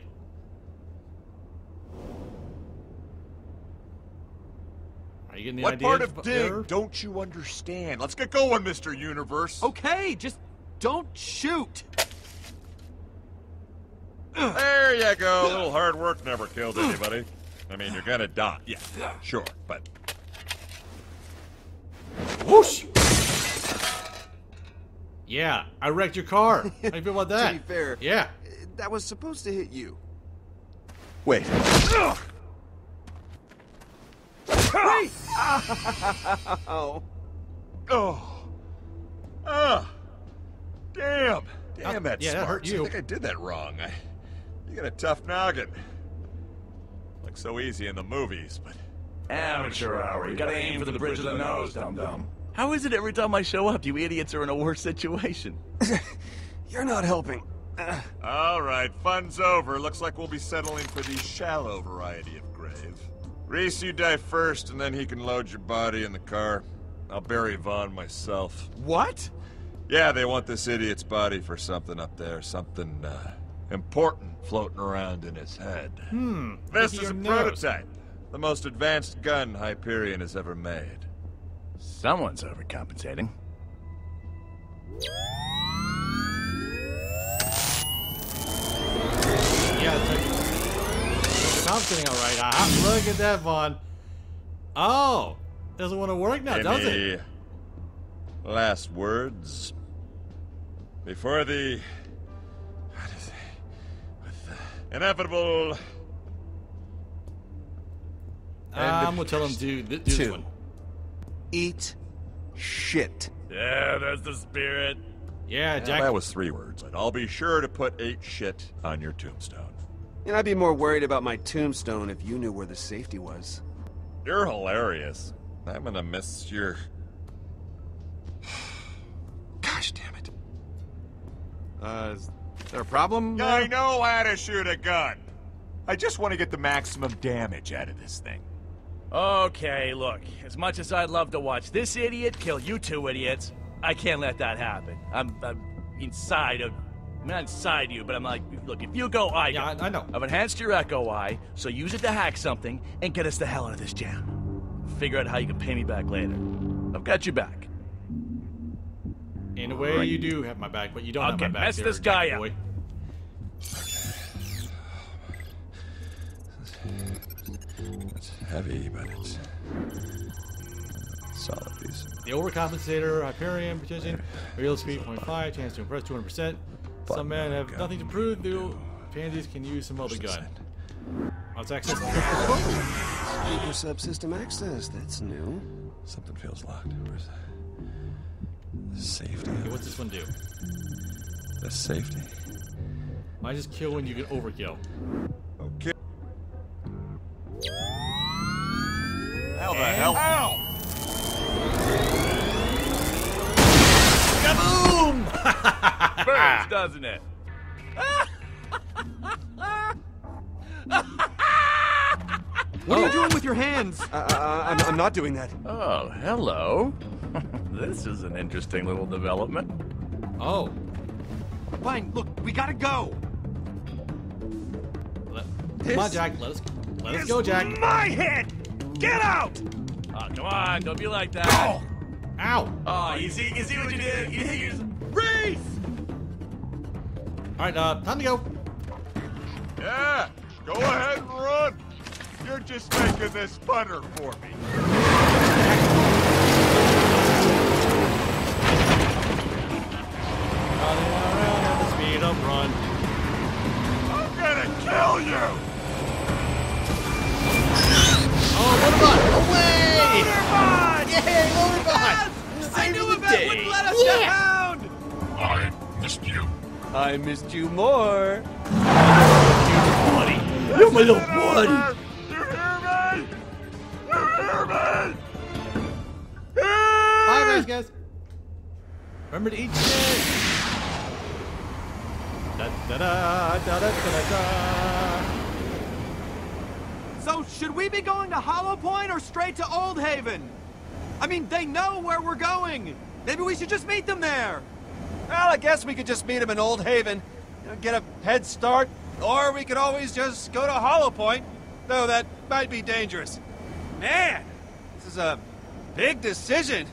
Are you getting the What idea? part of there? dig don't you understand? Let's get going, Mister Universe. Okay, just don't shoot. There you go. A little hard work never killed anybody. I mean, you're gonna die. Yeah, sure, but... Whoosh! Yeah, I wrecked your car. How do you feel about that? To be fair, yeah. That was supposed to hit you. Wait. Ugh. Wait! Oh. Oh. Ah. Damn. Damn, that yeah, that hurt smarts. you. I think I did that wrong. I, you got a tough noggin. Looks so easy in the movies, but... Amateur hour. You gotta aim for the bridge of the nose, dum-dum. How is it every time I show up, you idiots are in a worse situation? You're not helping. Uh. All right, fun's over. Looks like we'll be settling for the shallow variety of grave. Reese, you die first, and then he can load your body in the car. I'll bury Vaughn myself. What? Yeah, they want this idiot's body for something up there. Something, uh, important floating around in his head. Hmm. This Look at is a your nose. prototype. The most advanced gun Hyperion has ever made. Someone's overcompensating. Yeah, it's like... I'm sitting all right. Ah, look at that, Vaughn. Oh. Doesn't want to work now, does Any it? last words? Before the... What is it? With the inevitable... I'm gonna tell him to do th this Two. one. Eat shit. Yeah, that's the spirit. Yeah, Yeah, Jack. that was three words. I'll be sure to put eight shit on your tombstone. And I'd be more worried about my tombstone if you knew where the safety was. You're hilarious. I'm gonna miss your... Gosh damn it. Uh, is there a problem? I know how to shoot a gun. I just want to get the maximum damage out of this thing. Okay, look. As much as I'd love to watch this idiot kill you two idiots, I can't let that happen. I'm, I'm inside of... I'm not inside you, but I'm like, look, if you go, I go. Yeah, I, I know. I've enhanced your Echo Eye, so use it to hack something and get us the hell out of this jam. Figure out how you can pay me back later. I've got your back. In a way, you do have my back, but you don't Okay, have my back. mess there, this guy Jack up. boy. It's heavy, but it's... solid piece. The overcompensator, Hyperion, precision, real speed point five, chance to impress two hundred percent. Some men have gun nothing to prove, though pansies can use some other gun. Let's access the Super subsystem access, that's new. Something feels locked. Where's that? The safety. Okay, what's this one do? The safety. Why just kill when you can overkill? Okay. How the hell? Ow! Kaboom! Burns, doesn't it? What are you doing with your hands? Uh, uh, I'm, I'm not doing that. Oh, hello. This is an interesting little development. Oh. Fine, look, we gotta go. Let, come on, Jack. Let us, let us go, Jack. My head! Get out! Oh, come on, don't be like that. Ow! Ow! Oh, you see, you see what you did? You hit your... Reese! All right, uh, time to go. Yeah, go ahead and run. You're just making this funner for me. Running around at the speed of run. I'm gonna kill you. Oh, motorbot! Away! Motorbot! Yay, motorbot! I knew Yvette wouldn't let us down! I missed you. I missed you more. Buddy, you're my little buddy. You hear me? You hear me? Bye, guys, guys. Remember to eat shit. Da da da da da da da da. So, should we be going to Hollow Point or straight to Old Haven? I mean, they know where we're going. Maybe we should just meet them there. Well, I guess we could just meet him in Old Haven, you know, get a head start, or we could always just go to Hollow Point, though that might be dangerous. Man, this is a big decision.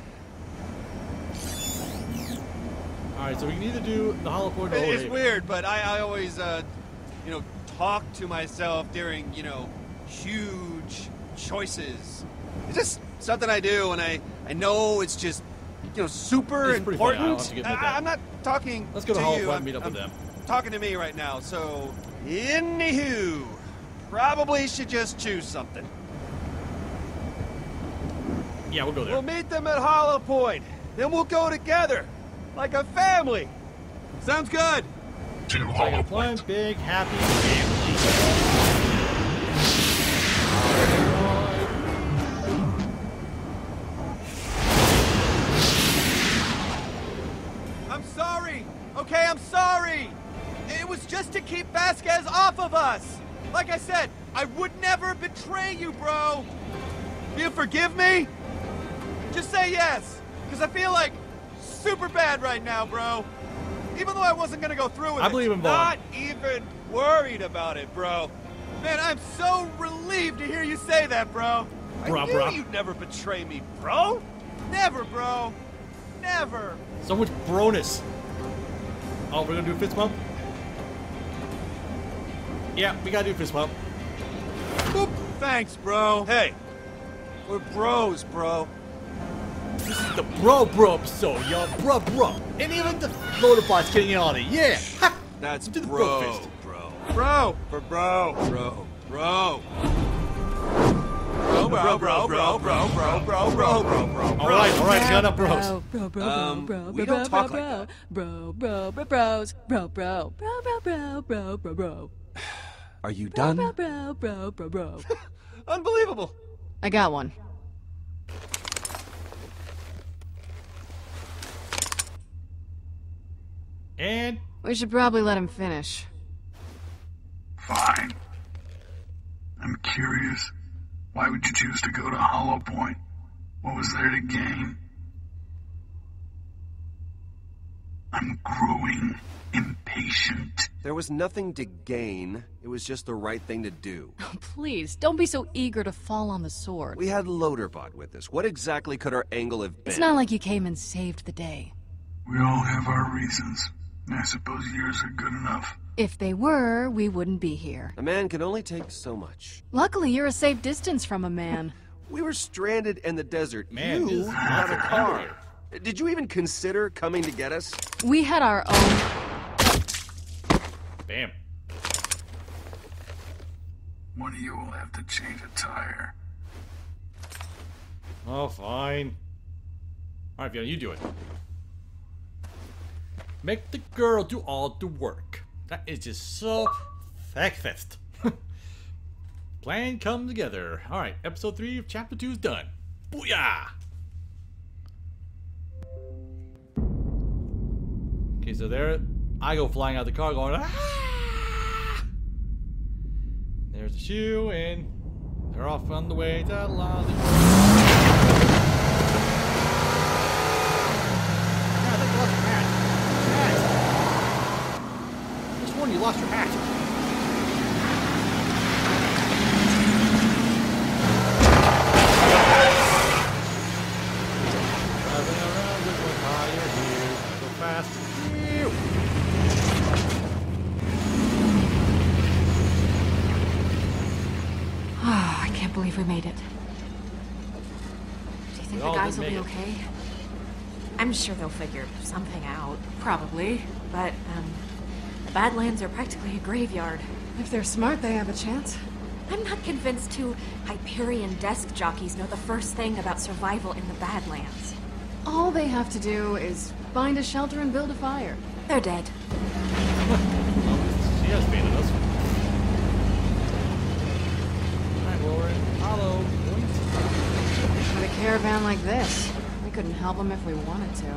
All right, so we can either do the Hollow Point or Old It's Haven. weird, but I, I always, uh, you know, talk to myself during, you know, huge choices. It's just something I do, and I, I know it's just you know, super It's pretty funny, important. I'll have to get into that. I, am not talking Let's go to to Hollow you. Point and I'm- meet up with I'm them. Talking to me right now. So, anywho, probably should just choose something. Yeah, we'll go there. We'll meet them at Hollow Point. Then we'll go together, like a family. Sounds good. To Like Hollow a Point. one big happy family. I'm sorry. Okay, I'm sorry. It was just to keep Vasquez off of us. Like I said, I would never betray you, bro. Do you forgive me? Just say yes, because I feel like super bad right now, bro. Even though I wasn't gonna go through with I it. believe in Vaughn. Not even worried about it, bro. Man, I'm so relieved to hear you say that, bro. Bruh, I knew bruh. you'd never betray me, bro. Never, bro. Never. So much broness. Oh, we're gonna do a fist bump? Yeah, we gotta do a fist bump. Boop. Thanks, bro. Hey, we're bros, bro. This is the bro bro episode, y'all. Bro bro. And even the motorbot's getting in on it. Yeah. Ha! That's Do the bro, bro fist. bro. Bro. For bro. Bro. Bro. Bro, bro, bro, bro, bro, bro, bro, bro, bro, bro. All right, all right, shut up, bros. Bro, bro, bro, Um, bro, we bro, don't bro, talk bro, like bro, bro, bro, bro, bros, bro, bro, bro, bro, bro, bro, bro, bro. Are you Bro, done? bro, bro, bro, bro. Unbelievable. I got one. And We should probably let him finish. Fine. I'm curious. Why would you choose to go to Hollow Point? What was there to gain? I'm growing impatient. There was nothing to gain. It was just the right thing to do. Please, don't be so eager to fall on the sword. We had Loaderbot with us. What exactly could our angle have been? It's not like you came and saved the day. We all have our reasons. I suppose yours are good enough. If they were, we wouldn't be here. A man can only take so much. Luckily, you're a safe distance from a man. We were stranded in the desert. Man, you this is had a lots of car. timber Did you even consider coming to get us? We had our own... bam. One of you will have to change a tire. Oh, fine. All right, Fiona, you do it. Make the girl do all the work. That is just so fact-fest. Plan come together. All right, episode three of chapter two is done. Booyah! Okay, so there I go flying out the car going, ah! There's the shoe, and they're off on the way to Lolly. Yeah, I think you lost your hat. Hat. Just warned you lost your hat. Driving around with one tire here. Go fast. Ew. Ah, I can't believe we made it. Do you think We the all guys did will be make it. okay? I'm sure they'll figure something out. Probably. But, um, the Badlands are practically a graveyard. If they're smart, they have a chance. I'm not convinced two Hyperion desk jockeys know the first thing about survival in the Badlands. All they have to do is find a shelter and build a fire. They're dead. She has faith in us. Alright, well, we're in Hollow Point. With a caravan like this, we couldn't help them if we wanted to.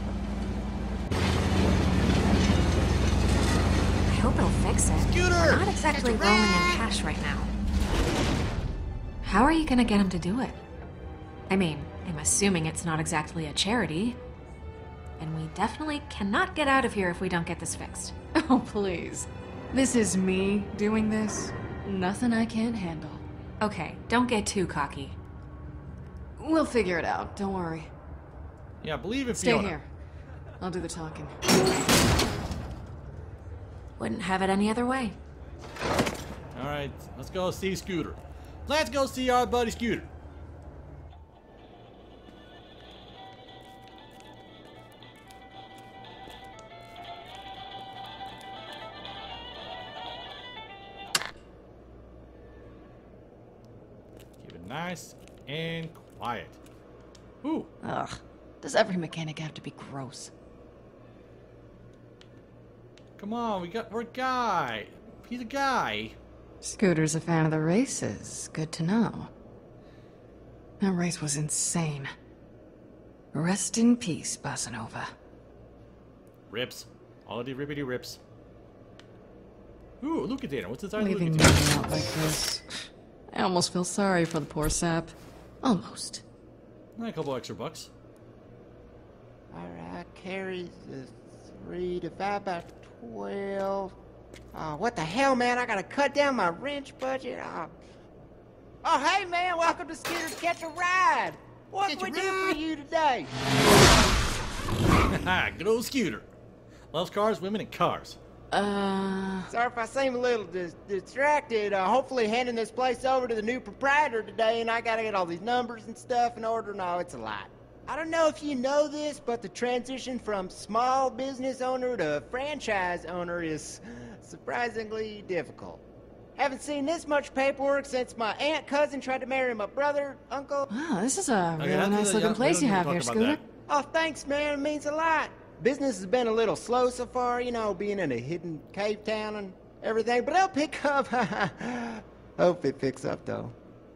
I hope it'll fix it. Scooter! We're not exactly Get your rolling in rat! cash right now. How are you gonna get him to do it? I mean, I'm assuming it's not exactly a charity. And we definitely cannot get out of here if we don't get this fixed. Oh, please. This is me doing this. Nothing I can't handle. Okay, don't get too cocky. We'll figure it out, don't worry. Yeah, believe in Stay Fiona. here. I'll do the talking. Wouldn't have it any other way. Alright, let's go see Scooter. Let's go see our buddy Scooter. Nice and quiet. Ooh. Ugh. Does every mechanic have to be gross? Come on, we got we're a guy. He's a guy. Scooter's a fan of the races. Good to know. That race was insane. Rest in peace, Bossa Nova. Rips. All the rippity rips. Ooh, look at Dana. What's inside the Leaving Luke me out like this. I almost feel sorry for the poor sap. Almost. A couple extra bucks. Alright, carries the three to five by twelve. Oh, what the hell, man? I gotta cut down my wrench budget. Oh, oh hey, man, welcome to Scooter's Catch a Ride. What can we do for you today? Good old Scooter. Loves cars, women, and cars. Uh... Sorry if I seem a little dis distracted. Uh, hopefully handing this place over to the new proprietor today, and I gotta get all these numbers and stuff in order. No, it's a lot. I don't know if you know this, but the transition from small business owner to franchise owner is surprisingly difficult. Haven't seen this much paperwork since my aunt cousin tried to marry my brother, uncle. Wow, this is a Okay, really that's- nice looking yeah, place we you don't have need here, to talk Scooter. about Oh, thanks, man. It means a lot. Business has been a little slow so far, you know, being in a hidden cave town and everything, but it'll pick up. Hope it picks up, though.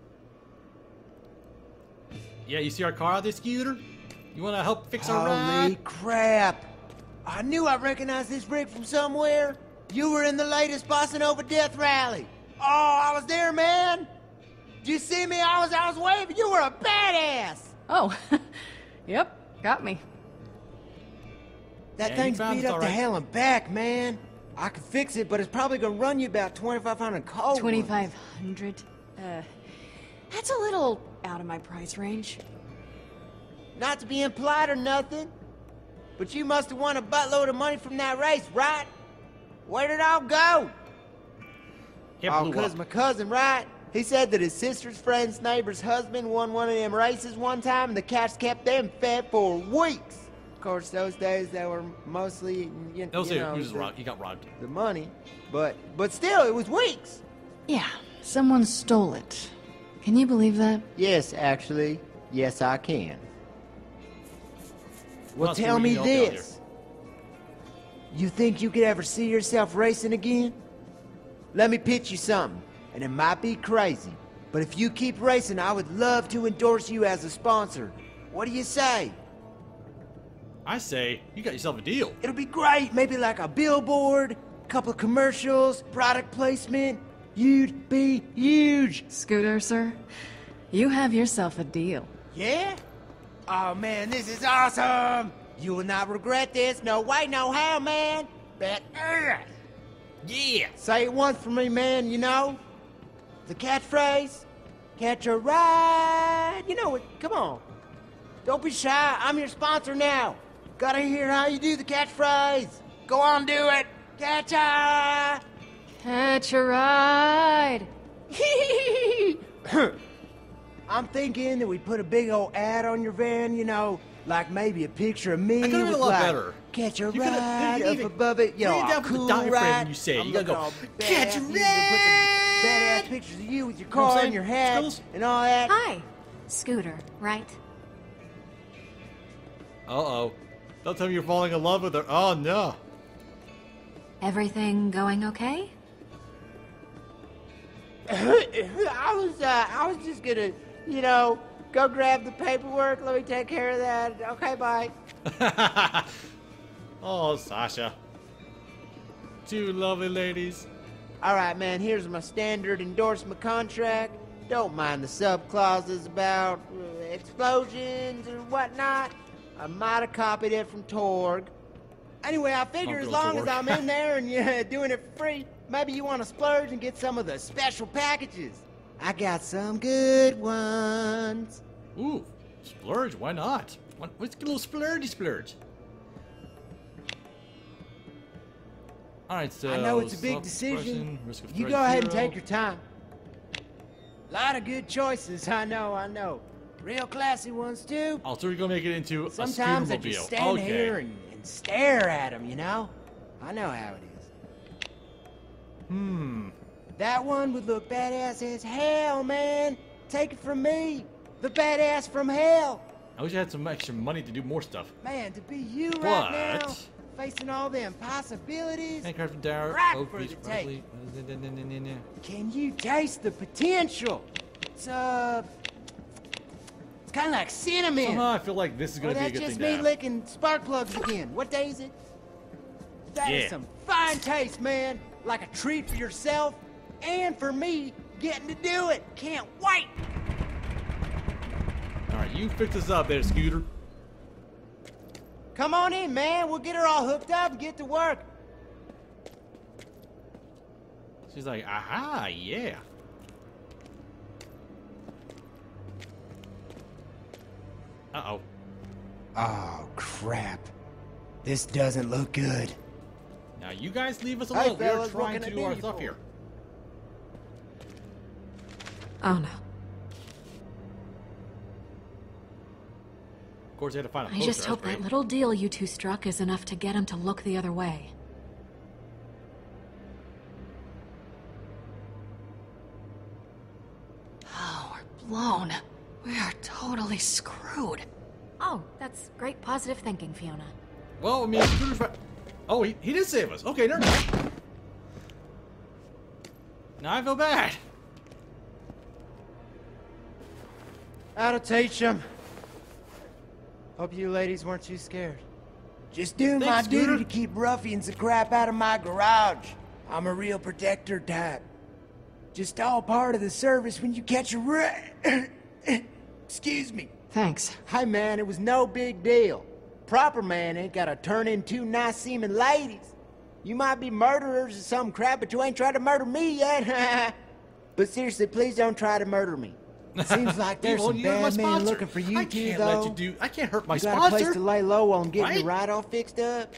Yeah, you see our car out there, Scooter? You want to help fix our Holy ride? crap! I knew I recognized this rig from somewhere. You were in the latest Bossa Nova Death Rally. Oh, I was there, man. Did you see me? I was, I was waving. You were a badass. Oh, yep, got me. That Yeah, thing's you found beat it's up all to right. hell and back, man. I could fix it, but it's probably gonna run you about twenty-five hundred cold. twenty-five hundred? Uh, that's a little out of my price range. Not to be impolite or nothing, but you must have won a buttload of money from that race, right? Where did it all go? It Oh, blew cause up. my cousin, right? He said that his sister's friend's neighbor's husband won one of them races one time, and the cats kept them fed for weeks. Of course, those days they were mostly, you, Those you are- know, you just the, robbed. You got robbed. the money, but but still, it was weeks. Yeah, someone stole it. Can you believe that? Yes, actually, yes, I can. Well, Plus, tell we me can help you out this. You think you could ever see yourself racing again? Let me pitch you something, and it might be crazy, but if you keep racing, I would love to endorse you as a sponsor. What do you say? I say, you got yourself a deal. It'll be great, maybe like a billboard, couple of commercials, product placement. You'd be huge. Scooter, sir, you have yourself a deal. Yeah? Oh man, this is awesome! You will not regret this. No way, no how, man. But uh, Yeah. say it once for me, man. You know the catchphrase, catch a ride. You know it. Come on. Don't be shy. I'm your sponsor now. Gotta hear how you do the catchphrase. Go on, do it. Catch a. Catch a ride. I'm thinking that we put a big old ad on your van, you know, like maybe a picture of me That could've been with a lot like, better. catch a You could've- ride you up even- above it, you know, bring it a down with the cool diaphragm ride. when you say it. I'm You gotta looking go, all "Catch a badass. You can put some badass pictures of you with your know what I'm car saying? and your hat Skills? and all that. Hi, Scooter, right? Uh-oh. Don't tell me you're falling in love with her. Oh, no. Everything going okay? I was, uh, I was just gonna, you know, go grab the paperwork. Let me take care of that. Okay, bye. Oh, Sasha. Two lovely ladies. All right, man, here's my standard endorsement contract. Don't mind the sub-clauses about uh, explosions or whatnot. I might have copied it from Torg. Anyway, I figure Don't as go long Torg. as I'm in there and you're doing it for free, maybe you want to splurge and get some of the special packages. I got some good ones. Ooh, splurge, why not? What- Let's get a little splurgy splurge. Alright, so... I know it's a big self-expression, decision. risk of You threat go ahead and zero. take your time. Lot of good choices, I know, I know. Real classy ones, too. Oh, so we're gonna make it into Sometimes a I just scootermobile. stand Okay. here and, and stare at them, you know? I know how it is. Hmm. That one would look badass as hell, man. Take it from me, the badass from hell. I wish I had some extra money to do more stuff. Man, to be you But... right now, facing all the impossibilities, Handcraft from Dara, right Oak for Beach, the Parsley. take. Can you taste the potential? It's, uh... It's kind of like cinnamon. Somehow I feel like this is going Or to be a that's good just thing to me have. licking spark plugs again. What day is it? That is Yeah. some fine taste, man. Like a treat for yourself and for me getting to do it. Can't wait. Alright, you fix this up there, Scooter. Come on in, man. We'll get her all hooked up and get to work. She's like, aha, yeah. Uh-oh. Oh, crap. This doesn't look good. Now you guys leave us Hey, alone. We're fellas, what trying can I to do do our you stuff for? here. Oh no. Of course, they had to find a I poster. just hope That's that great. little deal you two struck is enough to get him to look the other way. Oh, we're blown. We are totally screwed. Oh, that's great positive thinking, Fiona. Well, I mean, Scooter's right. Oh, he, he did save us. Okay, never mind. Now I feel bad. That'll teach them. Hope you ladies weren't too scared. Just doing my Thanks, Scooter. duty to keep ruffians the crap out of my garage. I'm a real protector type. Just all part of the service when you catch a rat. Excuse me. Thanks. Hey man, it was no big deal. Proper man ain't gotta turn in two nice seeming ladies. You might be murderers or some crap, but you ain't tried to murder me yet. But seriously, please don't try to murder me. Seems like there's Well, some you're my bad men sponsor. looking for you I two, can't though. let you do. I can't hurt my you got sponsor. a place to lay low on getting Right? the ride all fixed up?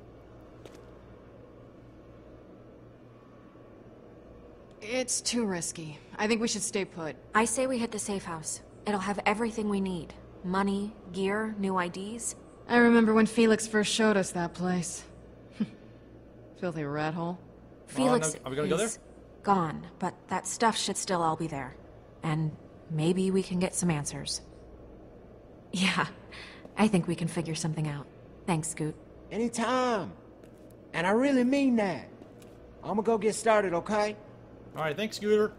It's too risky. I think we should stay put. I say we hit the safe house. It'll have everything we need. Money, gear, new I Ds. I remember when Felix first showed us that place. Filthy rat hole. Felix are we gonna go is gone, but that stuff should still all be there. And maybe we can get some answers. Yeah, I think we can figure something out. Thanks, Scoot. Anytime. And I really mean that. I'm gonna go get started, okay? All right, thanks, Scooter.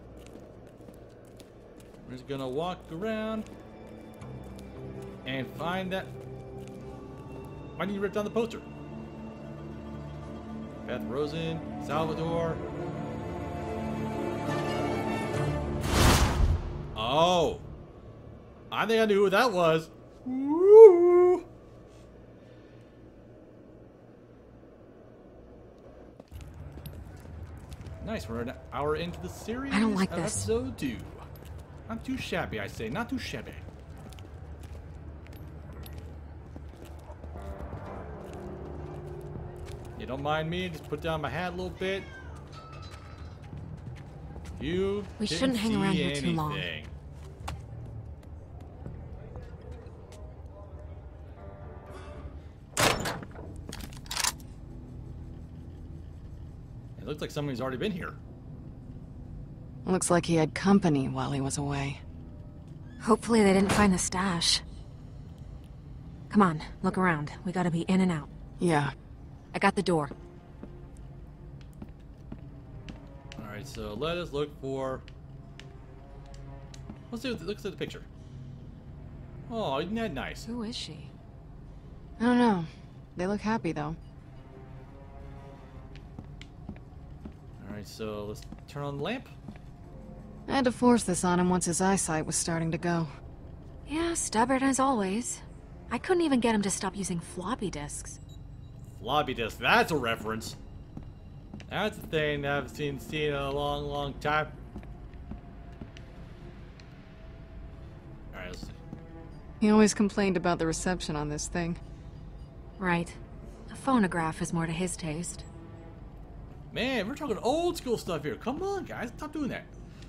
We're just gonna walk around and find that. Why didn't you rip down the poster? Beth Rosen, Salvador. Oh, I think I knew who that was. Woo! Nice, we're an hour into the series. I don't like of this. Episode two. Not too shabby, I say. Not too shabby. You don't mind me? Just put down my hat a little bit. You We didn't shouldn't hang see around here too long. anything. It looks like somebody's already been here. Looks like he had company while he was away. Hopefully they didn't find the stash. Come on, look around. We gotta be in and out. Yeah. I got the door. Alright, so let us look for... Let's see what the, let's at the picture. Oh, isn't that nice? Who is she? I don't know. They look happy, though. Alright, so let's turn on the lamp. I had to force this on him once his eyesight was starting to go. Yeah, stubborn as always. I couldn't even get him to stop using floppy disks. Floppy disk, that's a reference. That's a thing that I've seen, seen in a long, long time. Alright, let's see. He always complained about the reception on this thing. Right. A phonograph is more to his taste. Man, we're talking old school stuff here. Come on, guys, stop doing that.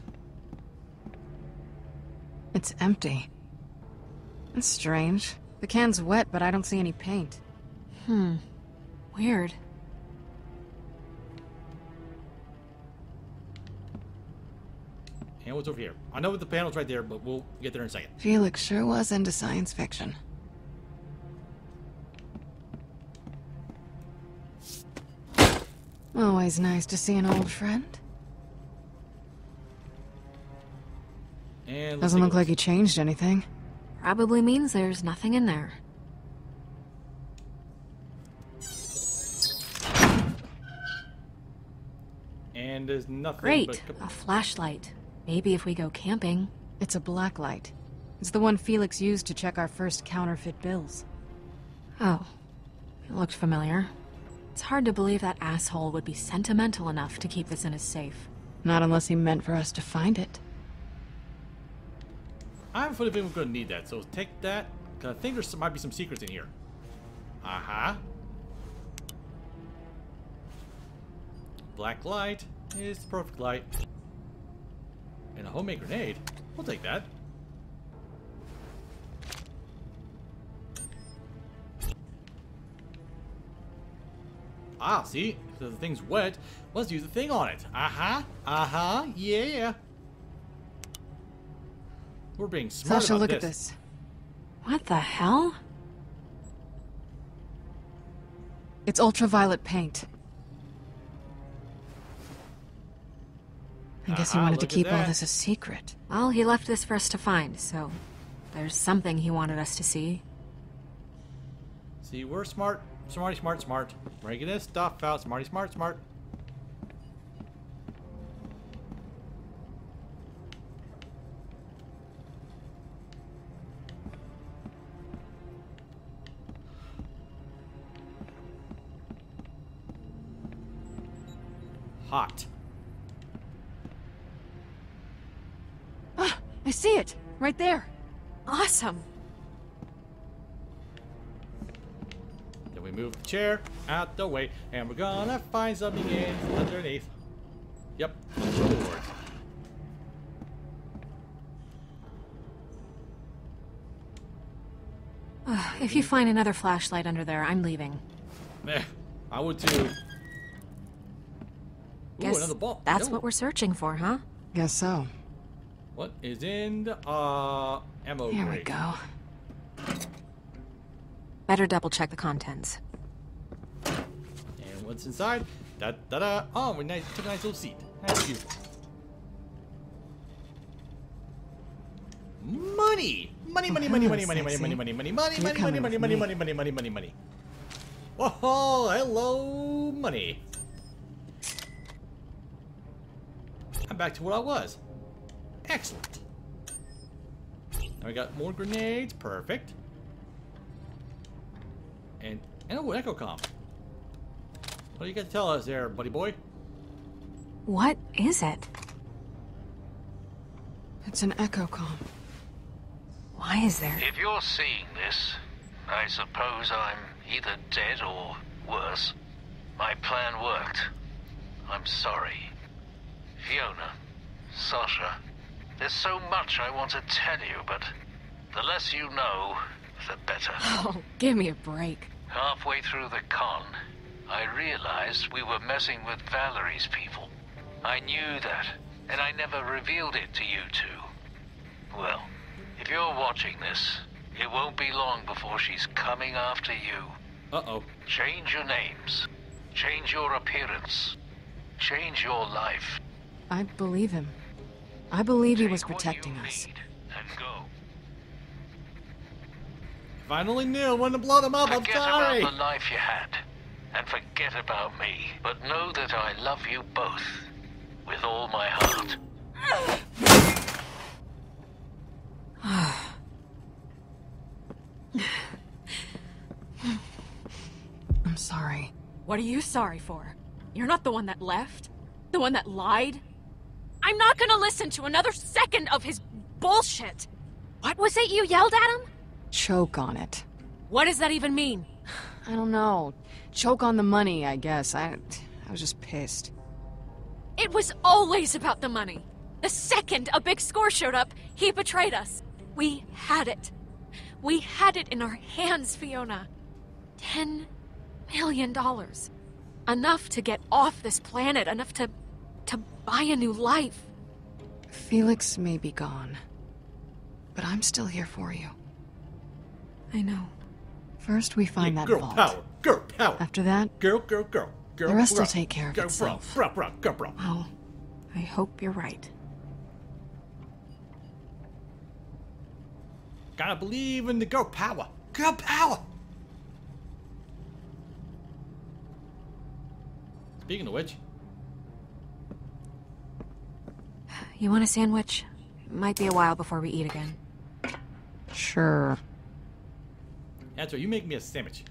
It's empty. That's strange. The can's wet, but I don't see any paint. Hmm. Weird. And And what's over here? I know the panel's right there, but we'll get there in a second. Felix sure was into science fiction. Always nice to see an old friend. And doesn't look like he changed anything. Probably means there's nothing in there. And there's nothing. Great, but a flashlight. Maybe if we go camping. It's a black light. It's the one Felix used to check our first counterfeit bills. Oh, it looked familiar. It's hard to believe that asshole would be sentimental enough to keep this in his safe. Not unless he meant for us to find it. I have a funny feeling we're going to need that, so take that. Cause I think there might be some secrets in here. Uh-huh. Black light is the perfect light. And a homemade grenade. We'll take that. Ah, see? If the thing's wet, let's use the thing on it. Uh-huh. Uh-huh. Yeah. We're being smart Sasha, about look this. at this. What the hell? It's ultraviolet paint. I guess he Uh-huh, wanted to look at keep all that. this a secret. Well, he left this for us to find, so there's something he wanted us to see. See, we're smart. Smarty, smart, smart. Breaking this stuff out. Smarty, smart, smart. Hot. Ah, I see it! Right there! Awesome! Then we move the chair out the way, and we're gonna find something in underneath. Yep, that's what it works. If you find another flashlight under there, I'm leaving. Meh, I would too. Ooh, Guess another ball. that's No. what we're searching for, huh? Guess so. What is in the uh ammo Here we crate? go. Better double check the contents. And what's inside? Da da da. Oh, we nice, took a nice little seat. That's beautiful. Money! Money, money, money, money, money, money, money, money, money, money, money, You're money, coming money, with money, me. money, money, money, money, money. Whoa, hello, money. I'm back to what I was. Excellent. Now we got more grenades. Perfect. And, and oh, echo comm. What do you got to tell us there, buddy boy? What is it? It's an echo comm. Why is there? If you're seeing this, I suppose I'm either dead or worse. My plan worked. I'm sorry. Fiona, Sasha, there's so much I want to tell you, but the less you know, the better. Oh, give me a break. Halfway through the con, I realized we were messing with Valerie's people. I knew that, and I never revealed it to you two. Well, if you're watching this, it won't be long before she's coming after you. Uh-oh. Change your names. Change your appearance. Change your life. I believe him. I believe he was Take what protecting you us. need and go. If I only knew when to blow them up, I'm Forget sorry. about the life you had, and forget about me. But know that I love you both, with all my heart. I'm sorry. What are you sorry for? You're not the one that left? The one that lied? I'm not gonna listen to another second of his bullshit! What was it you yelled at him? Choke on it. What does that even mean? I don't know. Choke on the money, I guess. I, I was just pissed. It was always about the money. The second a big score showed up, he betrayed us. We had it. We had it in our hands, Fiona. Ten million dollars. Enough to get off this planet, enough to... to buy a new life. Felix may be gone, but I'm still here for you. I know. First, we find Yeah, that girl vault. power, girl power. After that, Girl, girl, girl, girl. the rest bro, will take care of girl, itself. Bro, bro, bro, girl, bro. Well, I hope you're right. Gotta believe in the girl power. Girl power. Speaking of which, You want a sandwich? Might be a while before we eat again. Sure. that's right. You make me a sandwich.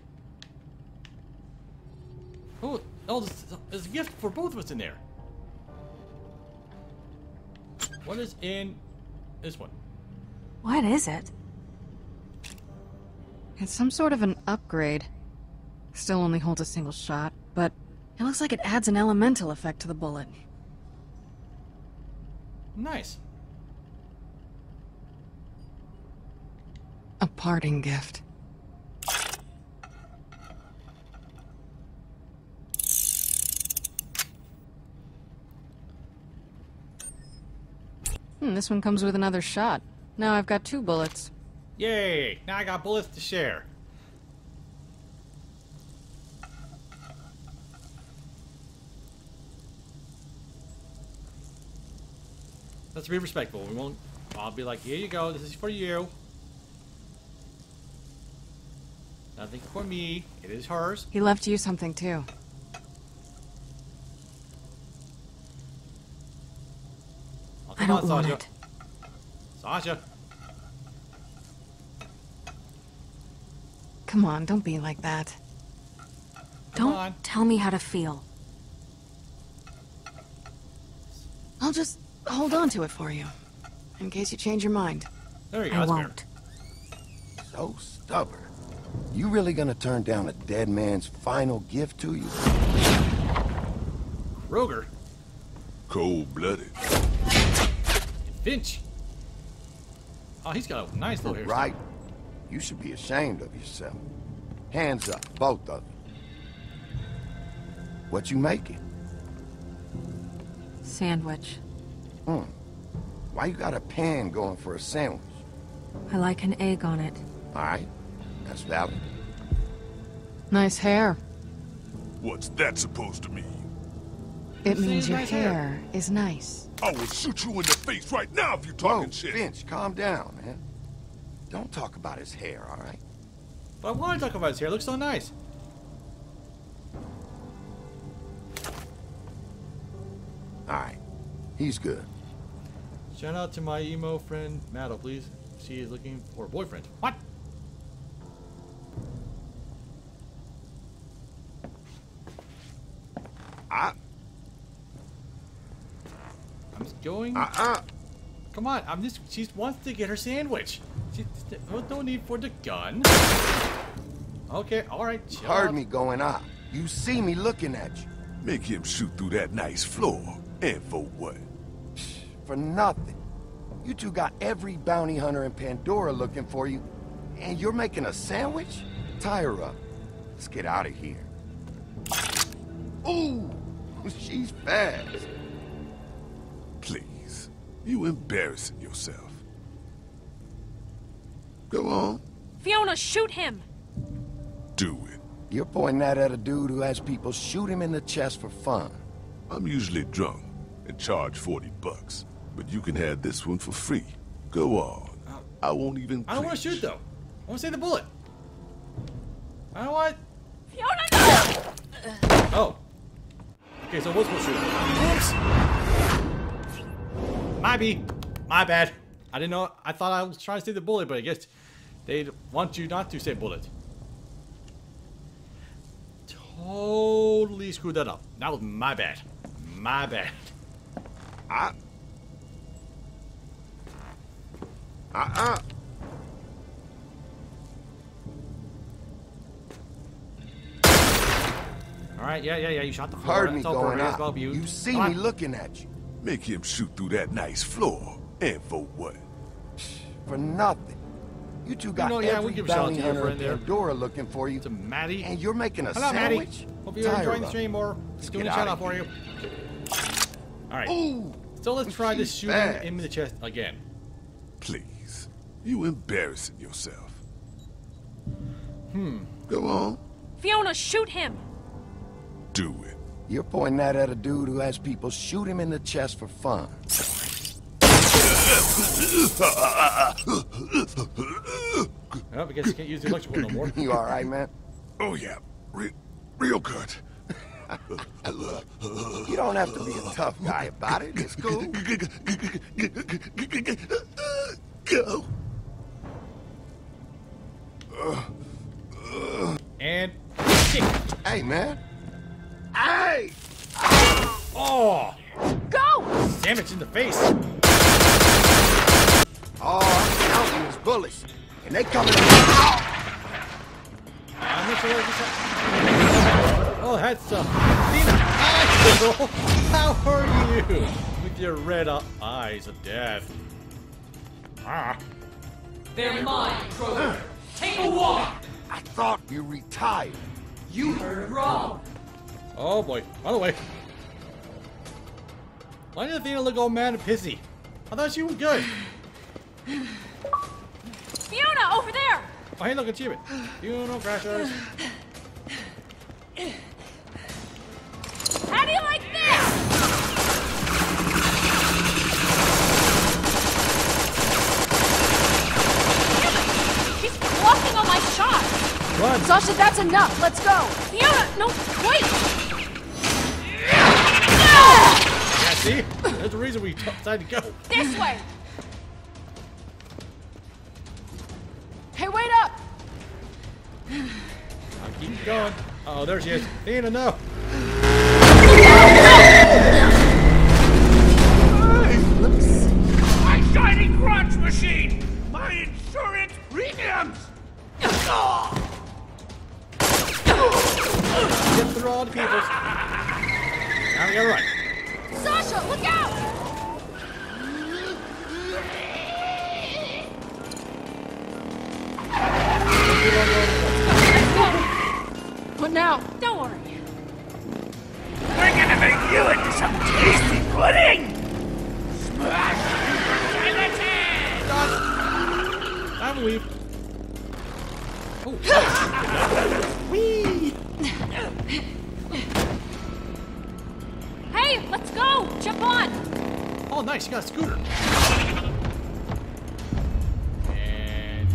Oh, oh, there's, there's a gift for both of us in there. What is in this one? What is it? It's some sort of an upgrade. Still only holds a single shot, but it looks like it adds an elemental effect to the bullet. Nice. A parting gift. Hmm, this one comes with another shot. Now I've got two bullets. Yay! Now I got bullets to share. Let's be respectful. We won't. I'll be like, here you go. This is for you. Nothing for me. It is hers. He left you something too. Oh, I come don't on, want Sasha. it. Sasha. Come on, don't be like that. Come Don't on. tell me how to feel. I'll just hold on to it for you, in case you change your mind. There you go. I That's fair. won't. So stubborn. You really gonna turn down a dead man's final gift to you? Kroger. Cold-blooded. Finch. Oh, he's got a nice little hairstyle. Right. You should be ashamed of yourself. Hands up, both of you. What you making? Sandwich. Hmm. Why you got a pan going for a sandwich? I like an egg on it. All right. That's valid. Nice hair. What's that supposed to mean? It Say means your nice hair. hair is nice. I will shoot you in the face right now if you're talking Whoa, shit. Finch, calm down, man. Don't talk about his hair, all right? But I want to talk about his hair. It looks so nice. All right. He's good. Shout out to my emo friend, Maddle, please. She is looking for a boyfriend. What? I... I'm just going. Uh-uh. Come on. I'm just. She wants to get her sandwich. She, oh, no need for the gun. Okay. All right. Chill Heard out. me going out. You see me looking at you. Make him shoot through that nice floor. And for what? For nothing. You two got every bounty hunter in Pandora looking for you, and you're making a sandwich? Tie her up. Let's get out of here. Ooh, she's fast. Please. You embarrassing yourself. Go on. Fiona, shoot him! Do it. You're pointing that at a dude who has people shoot him in the chest for fun. I'm usually drunk and charge forty bucks. But you can have this one for free. Go on. I won't even I don't want to flinch. shoot though. I want to save the bullet. I don't want. Fiona, no! Oh. Okay, so what's supposed to shoot? Oops. My be. My bad. I didn't know. I thought I was trying to save the bullet, but I guess they want you not to save bullet. Totally screwed that up. That was my bad. My bad. I... Uh-uh. Alright, yeah, yeah, yeah, you shot the floor. Heard me That's all going appropriate. out. Well, you You see Come me on. looking at you. Make him shoot through that nice floor. And for what? For nothing. You two got know, yeah, every we give a shout out bounty to your hunter in friend there. Pandora looking for you. To Maddie. And you're making a Hello, Maddie. sandwich? Hope you're Tie her enjoying the up. stream, or Let's doing a get shout outta out for here. you. Alright. Ooh, So let's try this shooting him in the chest again. Please. You embarrassing yourself. Hmm. Go on. Fiona, shoot him! Do it. You're pointing that at a dude who has people shoot him in the chest for fun. Oh, I guess you can't use the electrical no more. You alright, man? Oh, yeah. Re real good. You don't have to be a tough guy about it. It's cool. Go. And... Hey, man. Hey! Oh! Go! Sandwich in the face. Oh, I'm counting these bullets. And they coming. I'm not sure what this happened. Oh, that's uh, Tina. Hi, girl. How are you? With your red uh, eyes of death. Ah. They're mine, Kroger. Take a walk. I thought you retired. You heard wrong. Oh boy. By the way, why did Athena look all mad and pissy? I thought she was good. Fiona, over there! Oh, hey, look, achievement. Fiona crashers. How do you like this? She's blocking all my shots. Run. Sasha, that's enough. Let's go. Fiona, no, wait. Yeah, see? There's the reason we decided to go. This way. Hey, wait up. I'll keep going. Uh oh, there she is. Athena, no. My shiny crunch machine! My insurance premiums! Get through all the people. Now we gotta run. Sasha, look out! What now? Don't worry. We're gonna make you into some tasty pudding! Smash! Time weave. Oh. Whee! Hey, let's go! Jump on! Oh, nice. You got a scooter. And...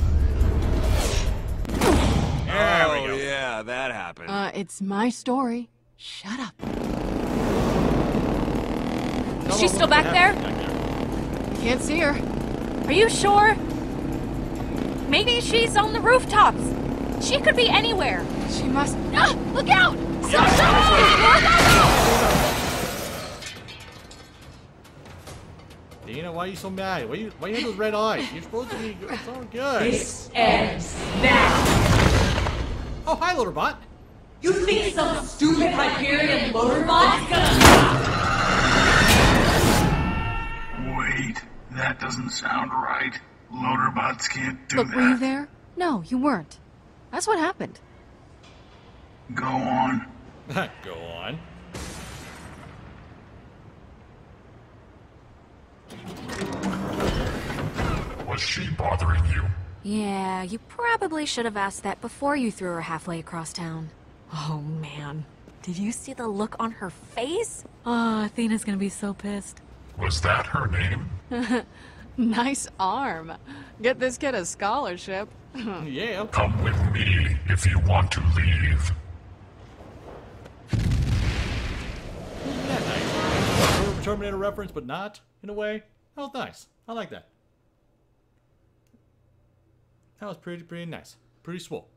There oh, we go. yeah, that happened. Uh, it's my story. Shut up. Is she still back there? Can't see her. Are you sure? Maybe she's on the rooftops. She could be anywhere. She must... Ah, look out! Dina, why are you so mad? Why you why you have those red eyes? You're supposed to be good. So good. This ends now. Oh, hi, Loaderbot. You think some stupid Hyperion Loaderbot is gonna... Wait, that doesn't sound right. Loaderbots can't do Look, that. were you there? No, you weren't. That's what happened. Go on. Go on. Was she bothering you? Yeah, you probably should have asked that before you threw her halfway across town. Oh, man. Did you see the look on her face? Oh, Athena's gonna be so pissed. Was that her name? Nice arm. Get this kid a scholarship. Yeah. Come with me if you want to leave. Isn't that nice? Sort of a Terminator reference, but not, in a way. That was nice. I like that. That was pretty, pretty nice. Pretty swole.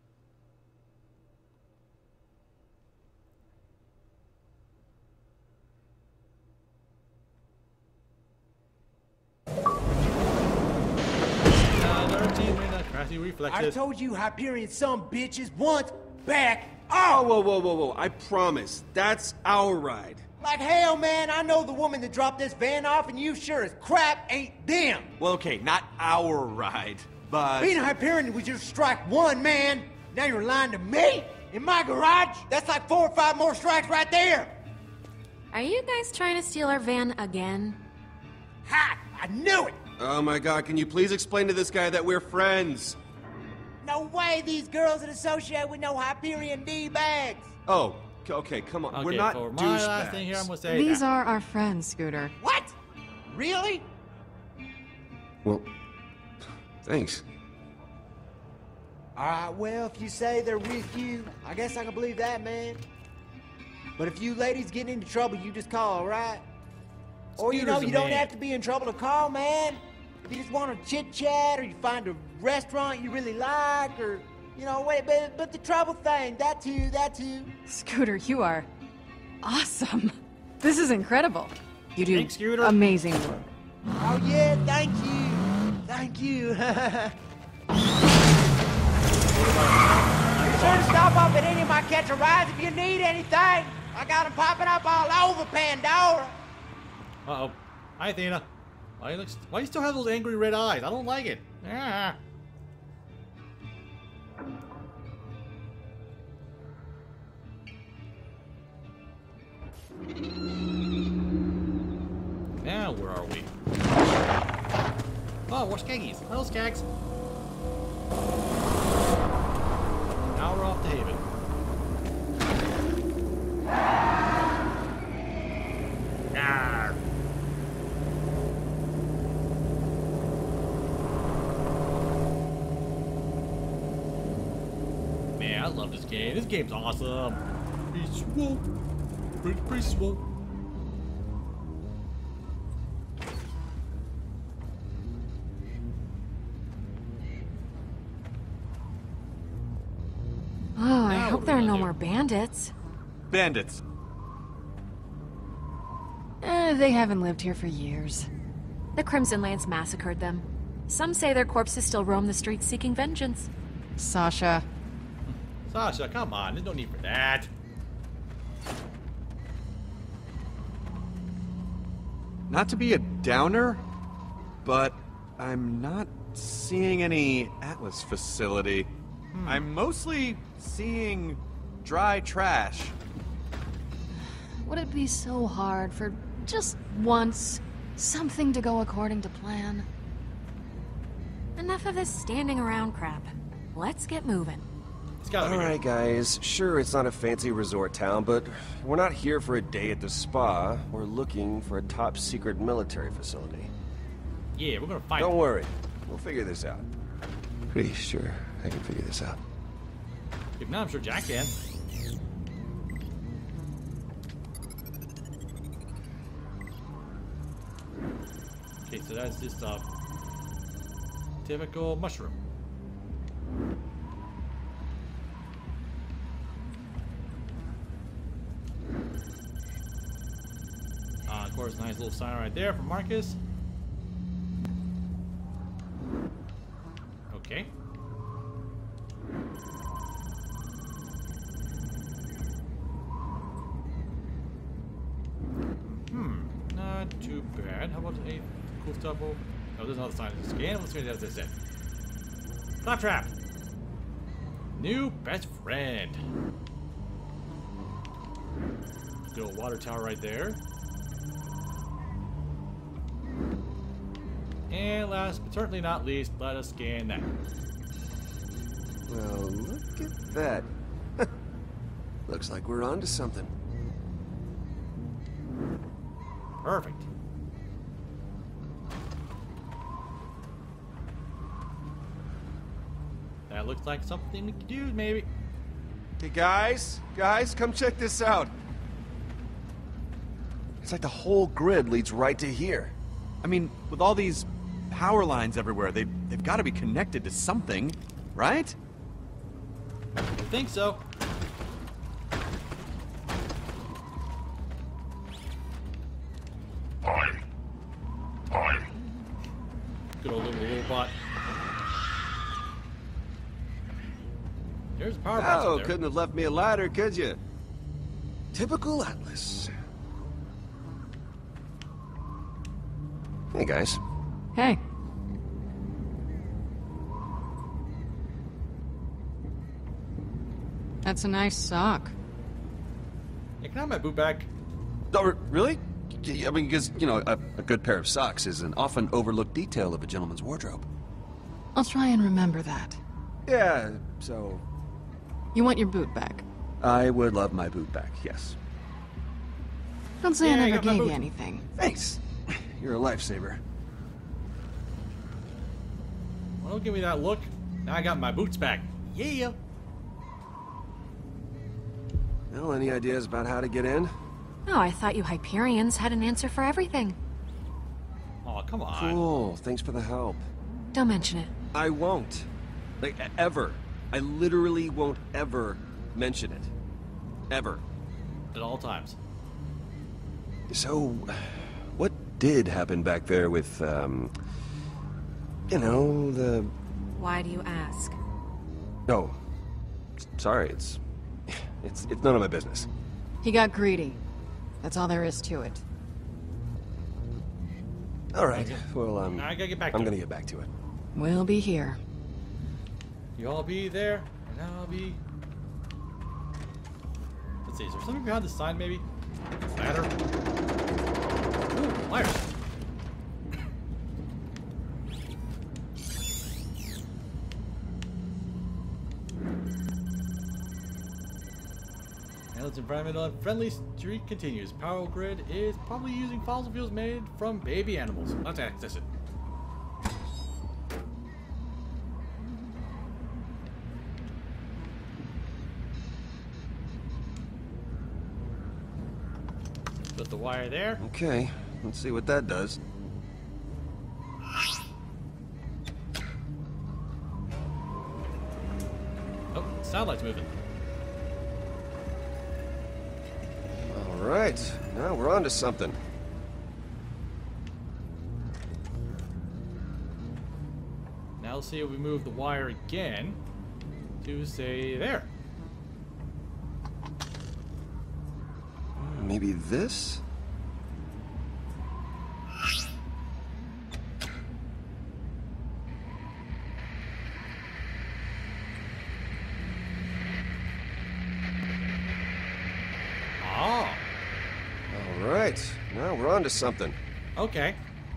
I told you Hyperion some bitches once, back Oh, whoa, whoa, whoa, whoa. I promise. That's our ride. like hell, man. I know the woman that dropped this van off, and you sure as crap ain't them. Well, okay, not our ride, but... Being a Hyperion was your strike one, man. Now you're lying to me? In my garage? That's like four or five more strikes right there. Are you guys trying to steal our van again? Ha! I knew it! Oh my god, can you please explain to this guy that we're friends? No way these girls would associate with no Hyperion D-bags! Oh, c- okay, come on. Okay, we're not for my last thing here, I'm douchebags. gonna say These that. are our friends, Scooter. What? Really? Well, thanks. Alright, well, if you say they're with you, I guess I can believe that, man. But if you ladies get into trouble, you just call, alright? Or, you know, Scooter's a you don't man. have to be in trouble to call, man. If you just want to chit-chat, or you find a restaurant you really like, or, you know, wait, but, but the trouble thing, that too, that too. Scooter, you are awesome. This is incredible. You do Thanks, Scooter. amazing work. Oh, yeah, thank you. Thank you. Be sure to stop up at any of my catch a rides if you need anything. I got them popping up all over Pandora. Uh-oh. Hi, Athena. Why, looks, why you still have those angry red eyes? I don't like it. Ah. Now, where are we? Oh, we're Skaggies. Hello, Skags. Now we're off to Haven. Arr. Man, I love this game. This game's awesome. Pretty swole. Pretty, pretty swole. Oh, I Now hope what there are are we no gonna more bandits. Bandits. Eh, they haven't lived here for years. The Crimson Lance massacred them. Some say their corpses still roam the streets seeking vengeance. Sasha. Sasha, come on. There's no need for that. Not to be a downer, but I'm not seeing any Atlas facility. Hmm. I'm mostly seeing dry trash. Would it be so hard for just once something to go according to plan? Enough of this standing around crap. Let's get moving. It's gotta be Alright, guys. Sure, it's not a fancy resort town, but we're not here for a day at the spa. We're looking for a top secret military facility. Yeah, we're gonna find Don't it. worry. We'll figure this out. Pretty sure I can figure this out. If not, I'm sure Jack can. Okay, so that's just a typical mushroom. Uh, of course, nice little sign right there for Marcus. Okay. Hmm, not too bad. How about any cool stuff over? Oh, there's another sign in the scan. Let's see what that says. Claptrap! New best friend. Good old water tower right there. And last but certainly not least, let us scan that. Well, look at that. Looks like we're onto something. Perfect. That looks like something we could do, maybe. Hey guys, guys, come check this out. It's like the whole grid leads right to here. I mean, with all these power lines everywhere, they, they've got to be connected to something, right? I think so. Hi. Hi. Good old little robot. There's a power box Oh, up there. couldn't have left me a ladder, could you? Typical Atlas. Hey, guys. Hey. That's a nice sock. Hey, can I have my boot back? Oh, really? I mean, because, you know, a, a good pair of socks is an often overlooked detail of a gentleman's wardrobe. I'll try and remember that. Yeah, so... You want your boot back? I would love my boot back, yes. Don't say Yeah, I I never got my gave you boot. anything. Thanks. You're a lifesaver. Well, don't give me that look. Now I got my boots back. Yeah. Well, any ideas about how to get in? Oh, I thought you Hyperions had an answer for everything. Oh, come on. Cool, thanks for the help. Don't mention it. I won't. Like, e- ever. I literally won't ever mention it. Ever. At all times. So, what did happen back there with, um... you know, the... Why do you ask? Oh. Sorry, it's... It's, it's none of my business. He got greedy. That's all there is to it. All right, well, um... I gotta get back I'm to gonna it. get back to it. We'll be here. You all be there, and I'll be... Let's see, is there something behind the sign, maybe? Ladder? Ooh, wires. Now its environmental friendly street continues. Power grid is probably using fossil fuels made from baby animals. Let's access it. Put the wire there. Okay, let's see what that does. Oh, satellite's moving. All right, now we're on to something. Now let's see if we move the wire again to say there. Maybe this? Oh. All right, now we're on to something. Okay.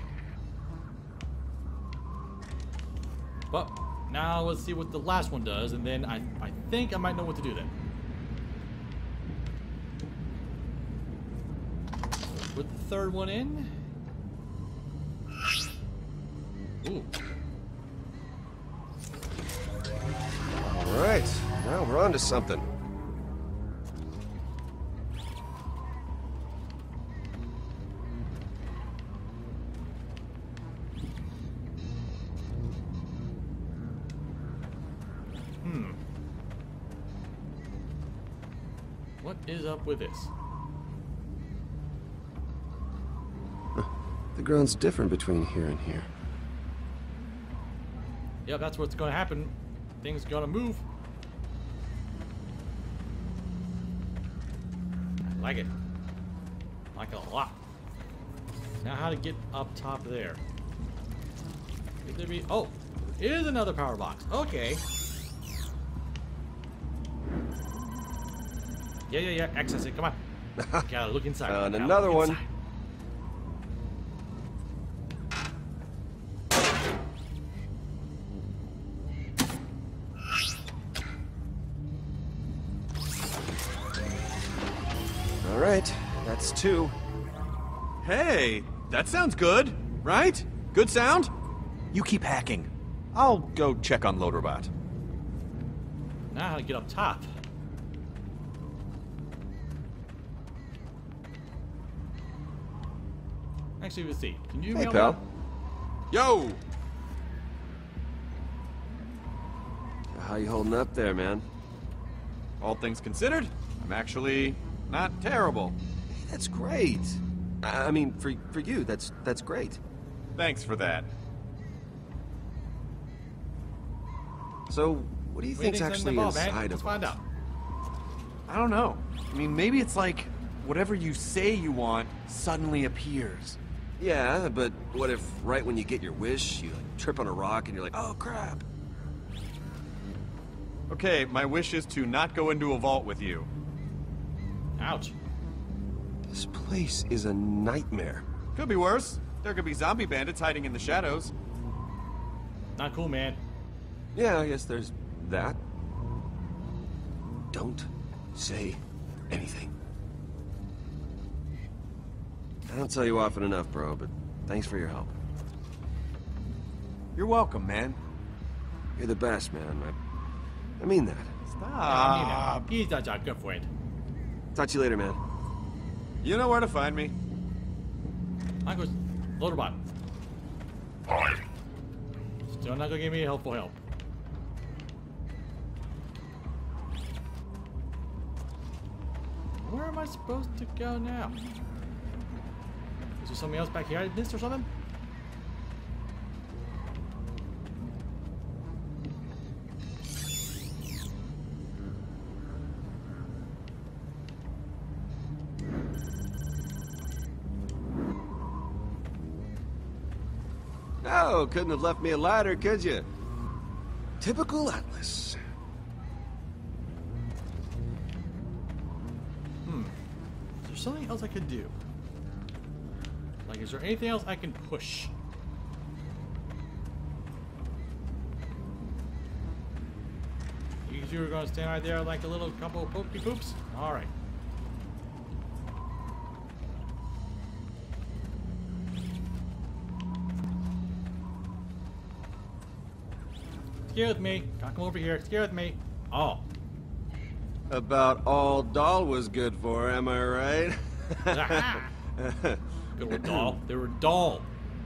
Well, now let's see what the last one does, and then I, I think I might know what to do then. Put the third one in. Ooh. All right, now we're on to something. Hmm. What is up with this? The ground's different between here and here. Yep, that's what's going to happen. Things gonna move. I like it. I like it a lot. Now how to get up top there? Could there be... Oh! It is another power box. Okay. Yeah, yeah, yeah. Access it. Come on. Gotta look inside. And Gotta another look one. inside. All right, that's two. Hey, that sounds good, right? Good sound? You keep hacking. I'll go check on Loaderbot. Now how to get up top. Actually, let's see. Can you Hey, mail pal. that? Yo! How you holding up there, man? All things considered, I'm actually not terrible. That's great. I I mean, for for you, that's that's great. Thanks for that. So, what do you What do you think's think's actually involved, man? inside Let's of find it? out. I don't know. I mean, maybe it's like whatever you say you want suddenly appears. Yeah, but what if right when you get your wish, you like, trip on a rock and you're like, oh crap? Okay, my wish is to not go into a vault with you. Ouch. This place is a nightmare. Could be worse. There could be zombie bandits hiding in the shadows. Not cool, man. Yeah, I guess there's that. Don't say anything. I don't tell you often enough, bro, but thanks for your help. You're welcome, man. You're the best, man. I, I mean that. Stop. He's not your good friend. Talk to you later, man. You know where to find me. I goes Loaderbot. Still not gonna give me helpful help. Where am I supposed to go now? Is there something else back here I missed or something? No, couldn't have left me a ladder, could you? Typical Atlas. Hmm. Is there something else I could do? Like, is there anything else I can push? You two are going to stand right there like a little couple of pokey poops? Alright. Stay with me. Don't come over here. Stay with me. Oh. About all doll was good for, am I right? Good old doll. They were dull.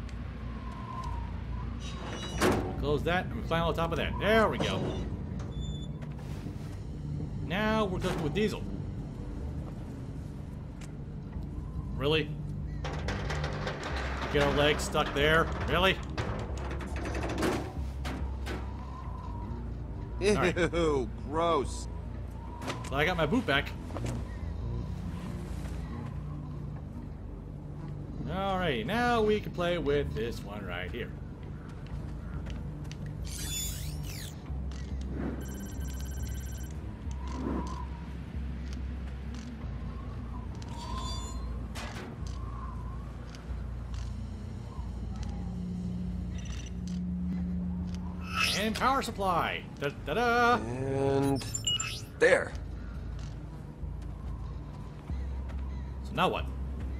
Close that and climb on top of that. There we go. Now we're cooking with Diesel. Really? Get our legs stuck there? Really? Ew, right. Gross. So I got my boot back. Alright, now we can play with this one right here. And power supply. Da da da. And there. So now what?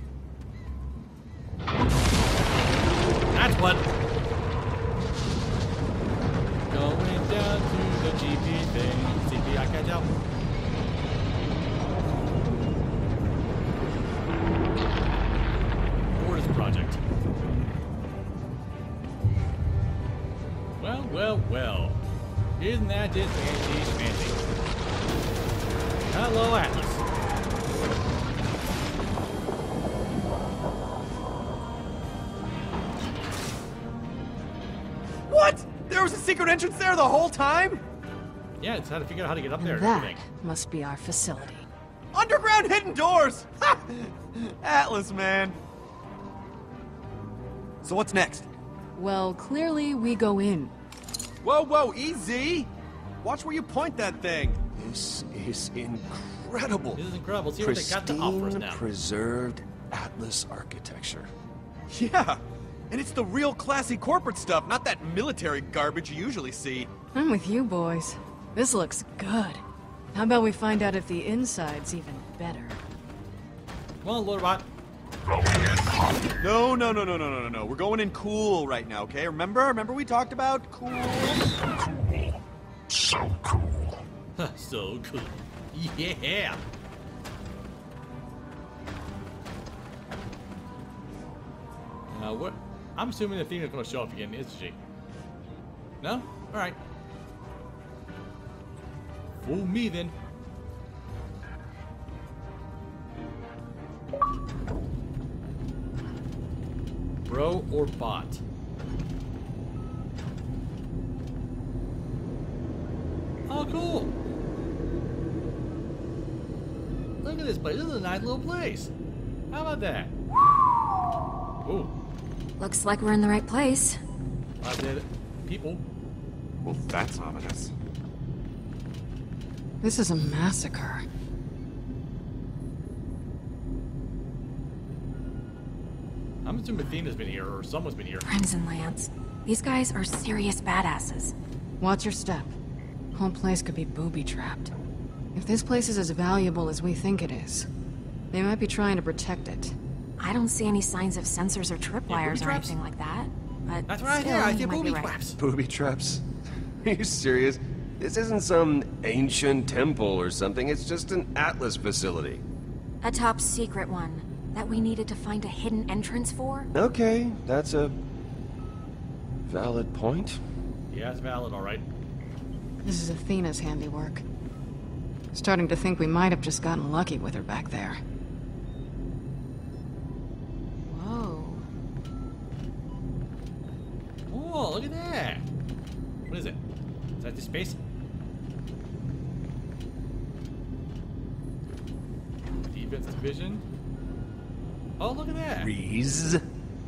That's what. Going down to the G P thing. C P, I can't tell. What is the project? Well, well, well. Isn't that just fancy schmancy? Hello, Atlas. What? There was a secret entrance there the whole time? Yeah, it's how to figure out how to get up there. And That everything. must be our facility. Underground hidden doors! Ha! Atlas, man. So what's next? Well, clearly we go in. Whoa, whoa, easy! Watch where you point that thing. This is incredible. This is incredible. See what they got to offer us Pristine, now. preserved Atlas architecture. Yeah, and it's the real classy corporate stuff, not that military garbage you usually see. I'm with you, boys. This looks good. How about we find out if the inside's even better? Come on, Loaderbot. No, no, no, no, no, no, no, no. We're going in cool right now, okay? Remember? Remember we talked about cool? Cool. So cool. So cool. Yeah. Now what? I'm assuming the theme is going to show up again, isn't she? No? All right. Fool me then. Bro or bot? Oh, cool. Look at this place. This is a nice little place. How about that? Ooh. Looks like we're in the right place. I did it. People. Well, that's ominous. This is a massacre. I'm assuming Athena's been here, or someone's been here. Crimson Lance. These guys are serious badasses. Watch your step. Whole place could be booby-trapped. If this place is as valuable as we think it is, they might be trying to protect it. I don't see any signs of sensors or tripwires yeah, or anything like that. But that's right still, here. I you see might booby be right. traps. Booby traps? Are you serious? This isn't some ancient temple or something. It's just an Atlas facility. A top secret one that we needed to find a hidden entrance for. Okay, that's a valid point. Yeah, it's valid, all right. This is Athena's handiwork. Starting to think we might have just gotten lucky with her back there. Whoa. Oh, look at that. What is it? Is that the space? Defense division. Oh, look at that. Reese.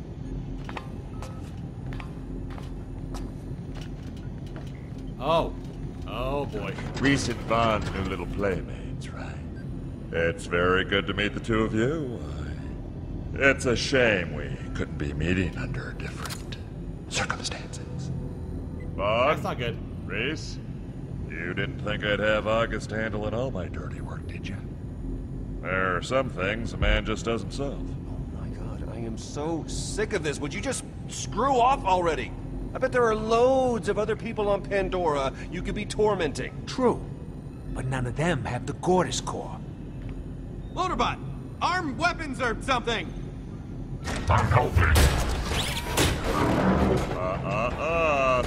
Oh. Oh, boy. Reese and Vaughn's new little playmates, right? It's very good to meet the two of you. It's a shame we couldn't be meeting under different circumstances. Vaughn? That's not good. Reese? You didn't think I'd have August handling all my dirty work, did you? There are some things a man just does himself. Oh my god, I am so sick of this. Would you just screw off already? I bet there are loads of other people on Pandora you could be tormenting. True. But none of them have the Gortys core. Loaderbot! Armed weapons or something! I'm helping. Uh, uh, uh.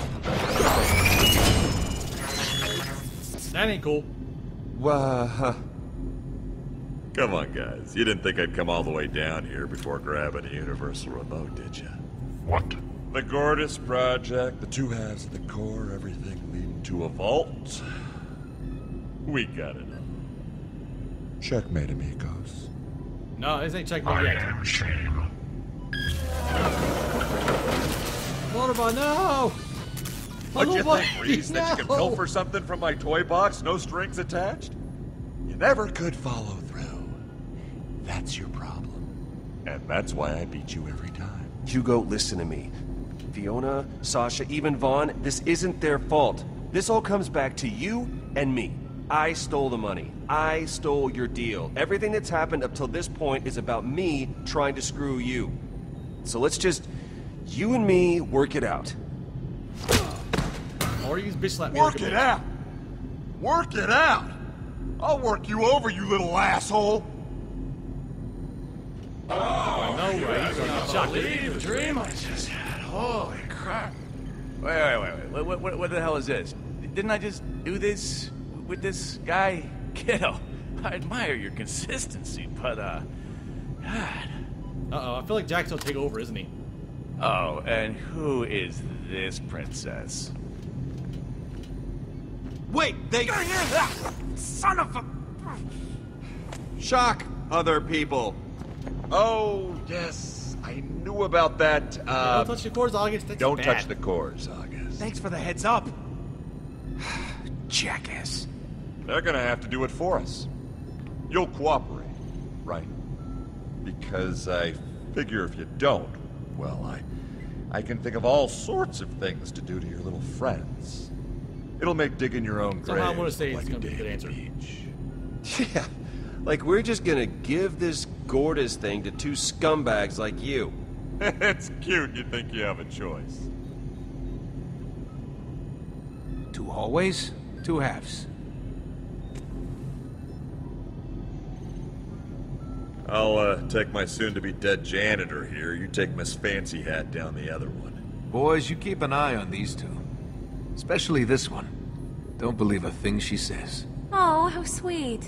That ain't cool. Well, huh. Come on, guys. You didn't think I'd come all the way down here before grabbing a universal remote, did you? What? The Gortys Project, the two halves of the core, everything leading to a vault. We got it all. Checkmate, amigos. No, this ain't checkmate I yet. am shame. Loaderbot, no! What you Loaderbot, think, Reese? That you can no! pilfer something from my toy box, no strings attached? You never could follow through. That's your problem. And that's why I beat you every time. Hugo, listen to me. Fiona, Sasha, even Vaughn, this isn't their fault. This all comes back to you and me. I stole the money. I stole your deal. Everything that's happened up till this point is about me trying to screw you. So let's just, you and me, work it out. Or use bitch slap me. Work it out! Work it out! I'll work you over, you little asshole! I know, right? He's gonna be shocked. Believe the dream I just had. Holy crap. Wait, wait, wait, wait. What, what, what the hell is this? Didn't I just do this with this guy? Kiddo, I admire your consistency, but, uh... God. Uh-oh, I feel like Jack's gonna take over, isn't he? Oh, and who is this princess? Wait, they... Son of a... Shock other people. Oh, yes. I knew about that. Uh, don't touch the cores, August. That's don't bad. touch the cores, August. Thanks for the heads up. Jackass. They're gonna have to do it for us. You'll cooperate, right? Because I figure if you don't, well, I... I can think of all sorts of things to do to your little friends. It'll make digging your own grave Somehow I'm gonna say like it's a gonna be a day good at answer. the beach. Yeah, like we're just gonna give this Gortys thing to two scumbags like you. It's cute you think you have a choice. Two hallways, two halves. I'll, uh, take my soon-to-be-dead janitor here. You take Miss Fancy Hat down the other one. Boys, you keep an eye on these two. Especially this one. Don't believe a thing she says. Oh, how sweet.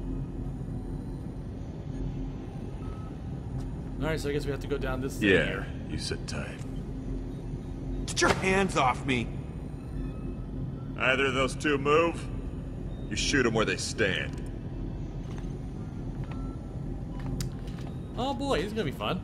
Alright, so I guess we have to go down this thing Yeah, here. you sit tight. Get your hands off me. Either of those two move, you shoot them where they stand. Oh boy, this is gonna be fun.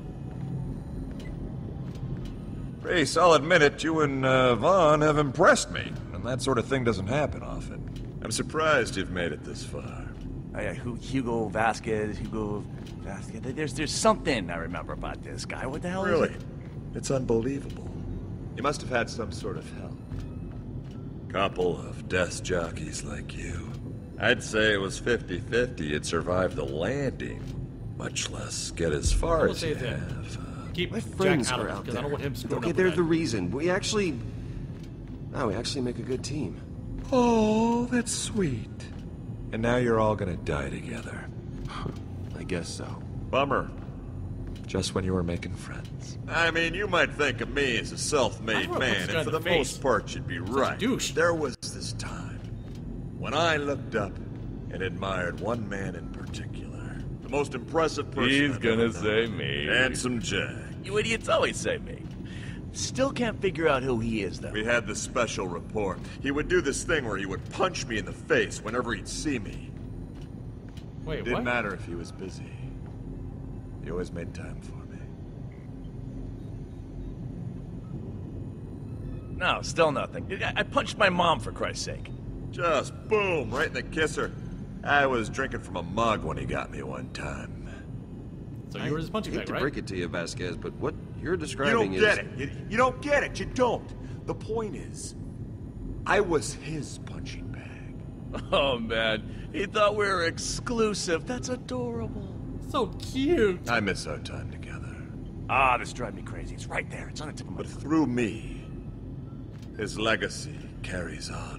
Grace, I'll admit it, you and uh, Vaughn have impressed me, and that sort of thing doesn't happen often. I'm surprised you've made it this far. uh, Hugo Vasquez, Hugo Vasquez. There's there's something I remember about this guy. What the hell Really? is it? It's unbelievable. You must have had some sort of help. Couple of desk jockeys like you. I'd say it was fifty fifty you'd survive the landing, much less get as far as you have. Keep My Jack friends out are of it, out because I there. don't want him screwing Okay, up they're with the that. reason. We actually... No, we actually make a good team. Oh, that's sweet. And now you're all gonna die together. I guess so. Bummer. Just when you were making friends. I mean, you might think of me as a self-made man, and for the most part, you'd be right. There was this time when I looked up and admired one man in particular. The most impressive person He's I've gonna ever say known. me. Handsome Jack. You idiots always say me. Still can't figure out who he is, though. We had this special rapport. He would do this thing where he would punch me in the face whenever he'd see me. Wait, It didn't what? matter if he was busy. He always made time for me. No, still nothing. I, I punched my mom, for Christ's sake. Just boom, right in the kisser. I was drinking from a mug when he got me one time. So you were his punching I hate bag, to right? break it to you, Vasquez, but what you're You describing don't get is... it. You, you don't get it. You don't. The point is, I was his punching bag. Oh, man. He thought we were exclusive. That's adorable. So cute. I miss our time together. Ah, this drives me crazy. It's right there. It's on the tip of my But tongue. through me, his legacy carries on.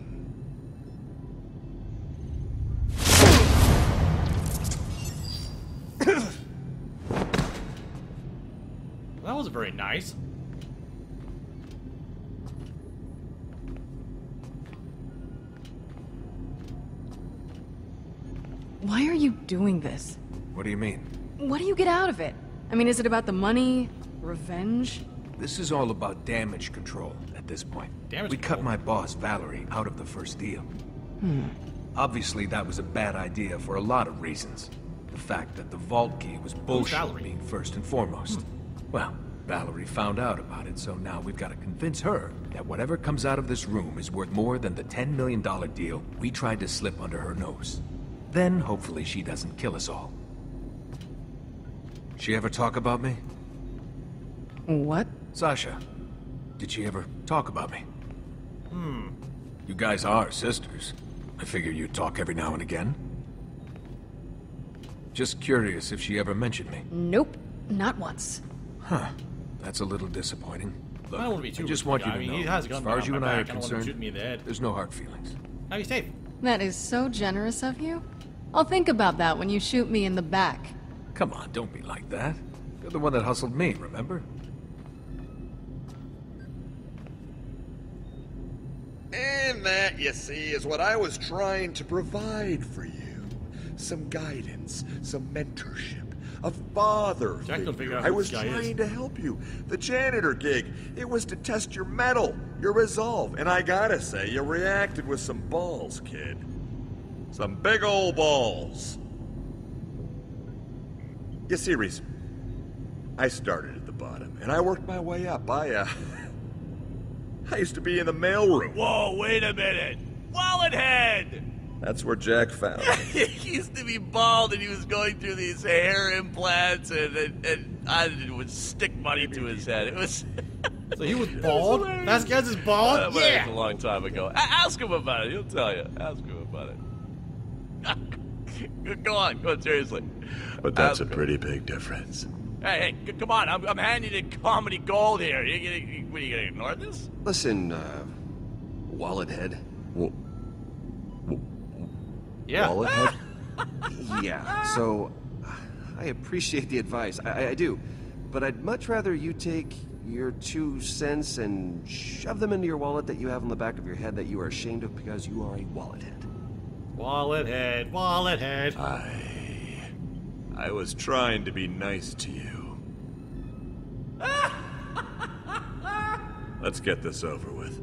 That was very nice. Why are you doing this? What do you mean? What do you get out of it? I mean, is it about the money? Revenge? This is all about damage control at this point. Damage we control? cut my boss, Valerie, out of the first deal. Hmm. Obviously, that was a bad idea for a lot of reasons. The fact that the vault key was bullshit Valerie? being first and foremost. Well, Valerie found out about it, so now we've got to convince her that whatever comes out of this room is worth more than the ten million dollar deal we tried to slip under her nose. Then, hopefully, she doesn't kill us all. She ever talk about me? What? Sasha, did she ever talk about me? Hmm. You guys are sisters. I figure you'd talk every now and again. Just curious if she ever mentioned me. Nope. Not once. Huh. That's a little disappointing. Look, I don't want to be too I just rude, want guy. you to I mean, know, he has a gun as far as behind you my and I are back. I don't want him concerned, shooting me in the head. there's no hard feelings. Now he's safe. That is so generous of you. I'll think about that when you shoot me in the back. Come on, don't be like that. You're the one that hustled me, remember? And that, you see, is what I was trying to provide for you. Some guidance, some mentorship, a father Jack don't figure figure. out I who was this guy trying is. to help you. The janitor gig, it was to test your mettle, your resolve. And I gotta say, you reacted with some balls, kid. Some big old balls. You see, Reese, I started at the bottom, and I worked my way up. I, uh... I used to be in the mailroom. Whoa, wait a minute. Wallet head! That's where Jack found me. He used to be bald and he was going through these hair implants and, and, and I would stick money to his head. It was... So he was bald? Vasquez is bald? Uh, but Yeah! It was a long time ago. A- ask him about it. He'll tell you. Ask him about it. Go on. Go on, seriously. But that's Ask a pretty big difference. Hey, hey, c- come on. I'm, I'm handing you comedy gold here. You, you, you, what, are you going to ignore this? Listen, uh... Wallet head. Well, Yeah. Wallet head? Yeah, so... I appreciate the advice. I, I, I do. But I'd much rather you take your two cents and shove them into your wallet that you have on the back of your head that you are ashamed of because you are a wallet head. Wallet head, wallet head. I... I was trying to be nice to you. Let's get this over with.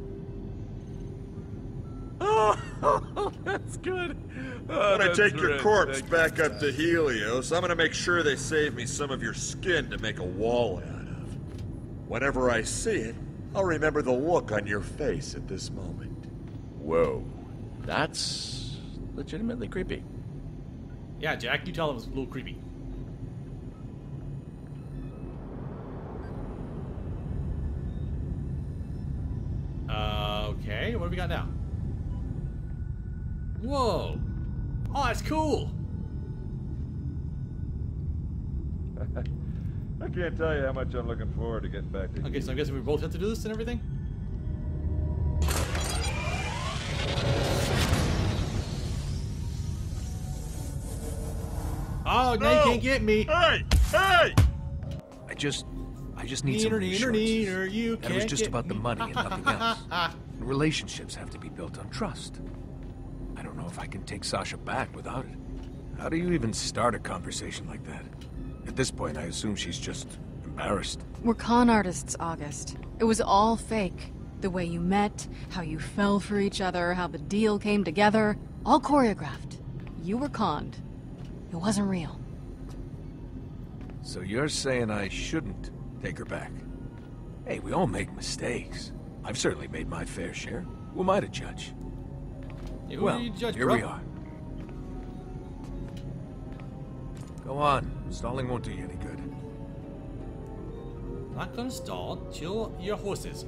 Oh, that's good. Oh, When I that's take your rich. corpse Thank back up to Helios, I'm gonna make sure they save me some of your skin to make a wall out of. Whenever I see it, I'll remember the look on your face at this moment. Whoa. That's legitimately creepy. Yeah, Jack, you tell him it's a little creepy. Uh, okay, what do we got now? Whoa! Oh, that's cool! I can't tell you how much I'm looking forward to getting back to you. Okay, so I guess we both have to do this and everything? Oh, now you can't get me! Hey! Hey! I just... I just need some Neener, neener, reassurances. neener, you And it was can't just get about the me. money and nothing else. And relationships have to be built on trust. I don't know if I can take Sasha back without it. How do you even start a conversation like that? At this point, I assume she's just embarrassed. We're con artists, August. It was all fake. The way you met, how you fell for each other, how the deal came together. All choreographed. You were conned. It wasn't real. So you're saying I shouldn't take her back? Hey, we all make mistakes. I've certainly made my fair share. Who am I to judge? Yeah, who well, are you to judge, here bro? we are. Go on. Stalling won't do you any good. Not gonna stall. Chill your horses.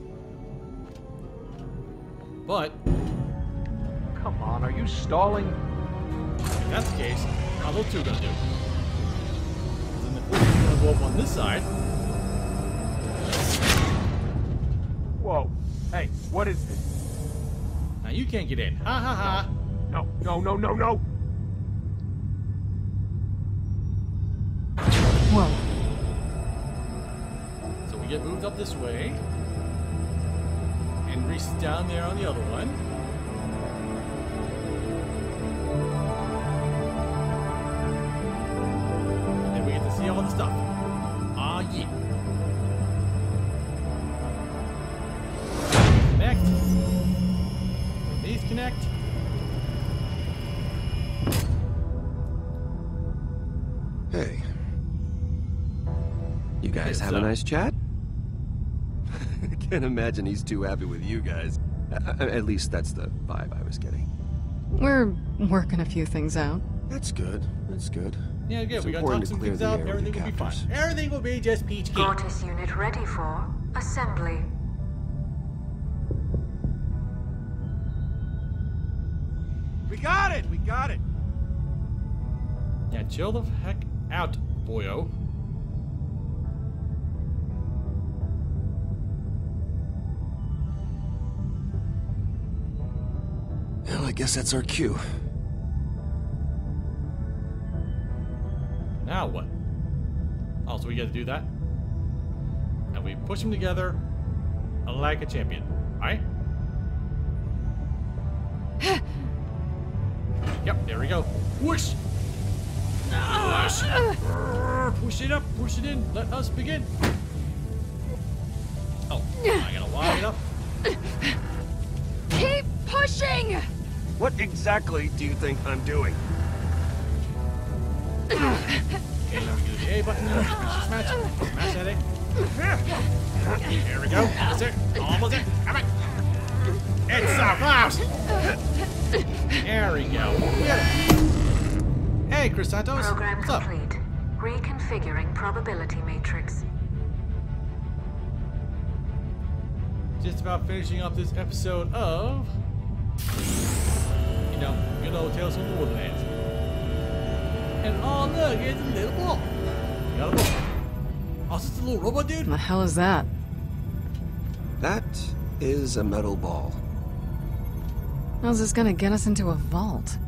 But Come on, are you stalling? if that's the case, how those two gonna do? Then the horses are gonna go up on this side. Whoa. Hey, what is this? Now you can't get in. Ha ha ha. No, no, no, no, no. Whoa. So we get moved up this way. And Reese is down there on the other one. And then we get to see all the stuff. Ah, yeah. Connect. When these connect. Hey. You guys Yes, have sir. a nice chat? I can't imagine he's too happy with you guys. A- At least that's the vibe I was getting. We're working a few things out. That's good. That's good. Yeah, good. It's We gotta important talk to some clear things the out. air with Everything your will be fine. captors. Everything will be just peachy keen. Gortys unit ready for assembly. We got it! We got it! Yeah, chill the heck out, boyo. Well, I guess that's our cue. Now what? Oh, so we gotta do that? And we push them together like a champion, right? Yep, there we go. Whoosh! Whoosh! Brrr, push it up, push it in, let us begin. Oh, I gotta line it up. Keep pushing! What exactly do you think I'm doing? Okay, let me do the A button. Smash, smash, smash that A. Here we go. That's it. Almost it. Come on. It's so close. There we go. We got it. Hey, Chris Santos. Program What's up? complete. Reconfiguring probability matrix. Just about finishing up this episode of, you know, good old Tales from the Borderlands. And oh look, it's a little ball. Got a ball. Oh, is this a little robot dude? What the hell is that? That is a metal ball. How's this gonna get us into a vault?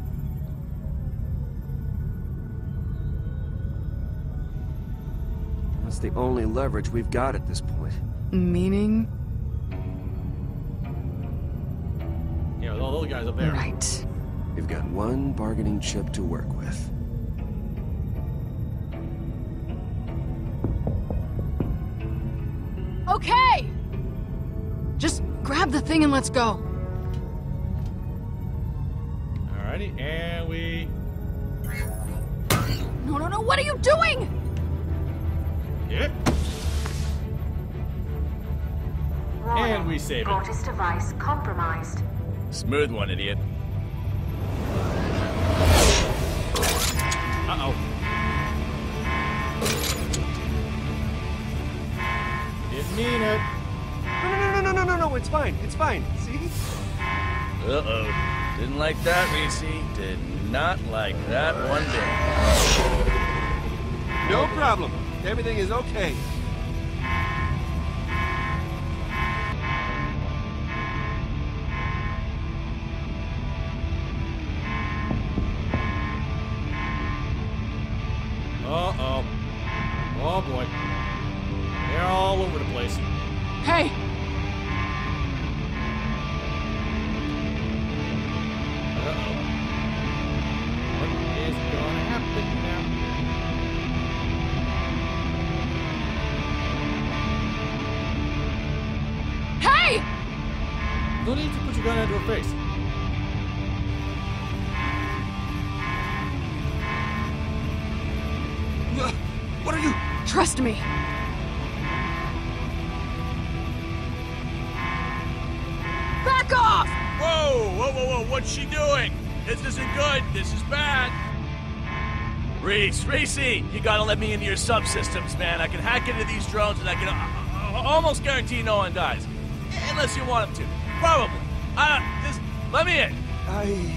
That's the only leverage we've got at this point. Meaning? Yeah, with all those guys up there. Right. We've got one bargaining chip to work with. Okay! Just grab the thing and let's go. Alrighty, and we. No, no, no, what are you doing? Yep. And we save it. Gortys device compromised. Smooth one, idiot. Uh-oh. Didn't mean it. No, no, no, no, no, no, no, it's fine. It's fine. See? Uh-oh. Didn't like that, Reese. Did not like that one bit. No problem. Everything is okay. Uh-oh. Oh, boy. They're all over the place. Hey! Uh-oh. What is gonna happen now? Hey! No need to put your gun into her face. What are you? Trust me. Back off! Whoa, whoa, whoa, whoa, what's she doing? This isn't good. This is bad. Reese, Reese, you gotta let me into your subsystems, man. I can hack into these drones and I can uh, uh, almost guarantee no one dies. Unless you want them to. Probably. Uh, just let me in. I...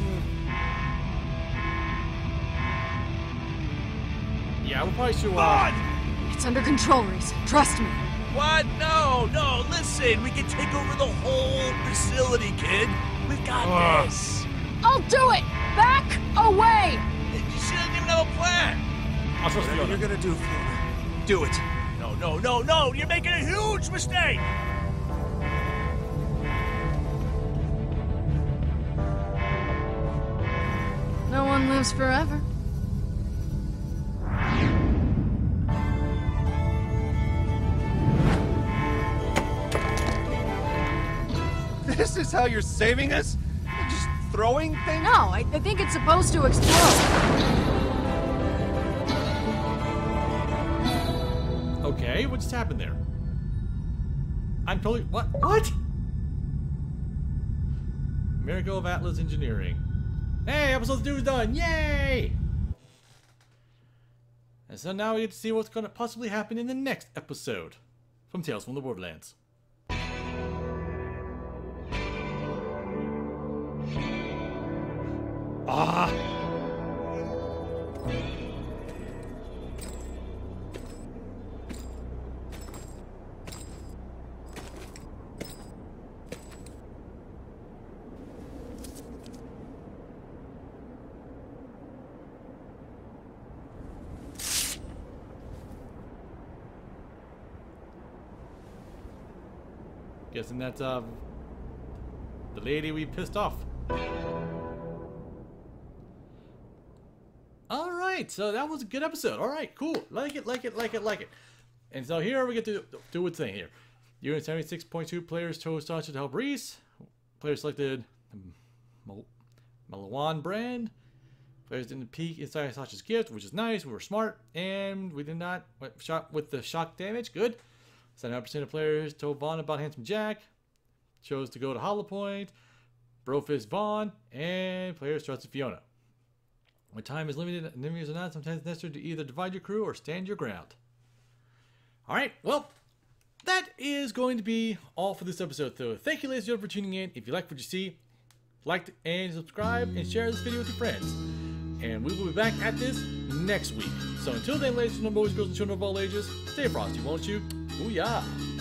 Yeah, we probably should. Uh... It's under control, Reese. Trust me. What? No, no, listen. We can take over the whole facility, kid. We've got uh. this. I'll do it! Back away! She doesn't even have a plan. I'll trust Whatever Fiona. you're gonna do, Fiona, do it. No, no, no, no. You're making a huge mistake. No one lives forever. This is how you're saving us? Just throwing things? No, I, I think it's supposed to explode. Okay, what just happened there? I'm totally... What? What? Miracle of Atlas Engineering. Hey, episode two is done! Yay! And so now we get to see what's going to possibly happen in the next episode from Tales from the Borderlands. Ah! Guessing that's uh, the lady we pissed off. Alright, so that was a good episode. Alright, cool. Like it, like it, like it, like it. And so here we get to do its thing here. Unit seventy-six point two players chose Sasha to help Reese. Players selected the Malawan brand. Players didn't peek inside Sasha's gift, which is nice. We were smart. And we did not shot with the shock damage. Good. seventy-nine percent of players told Vaughn about Handsome Jack. Chose to go to Hollow Point. Brofist Vaughn. And players trusted Fiona. When time is limited and enemies are not, sometimes it's necessary to either divide your crew or stand your ground. Alright, well, that is going to be all for this episode. So thank you, ladies and gentlemen, for tuning in. If you like what you see, like and subscribe and share this video with your friends. And we will be back at this next week. So until then, ladies and gentlemen, boys, girls, and children of all ages, stay frosty, won't you? Booyah!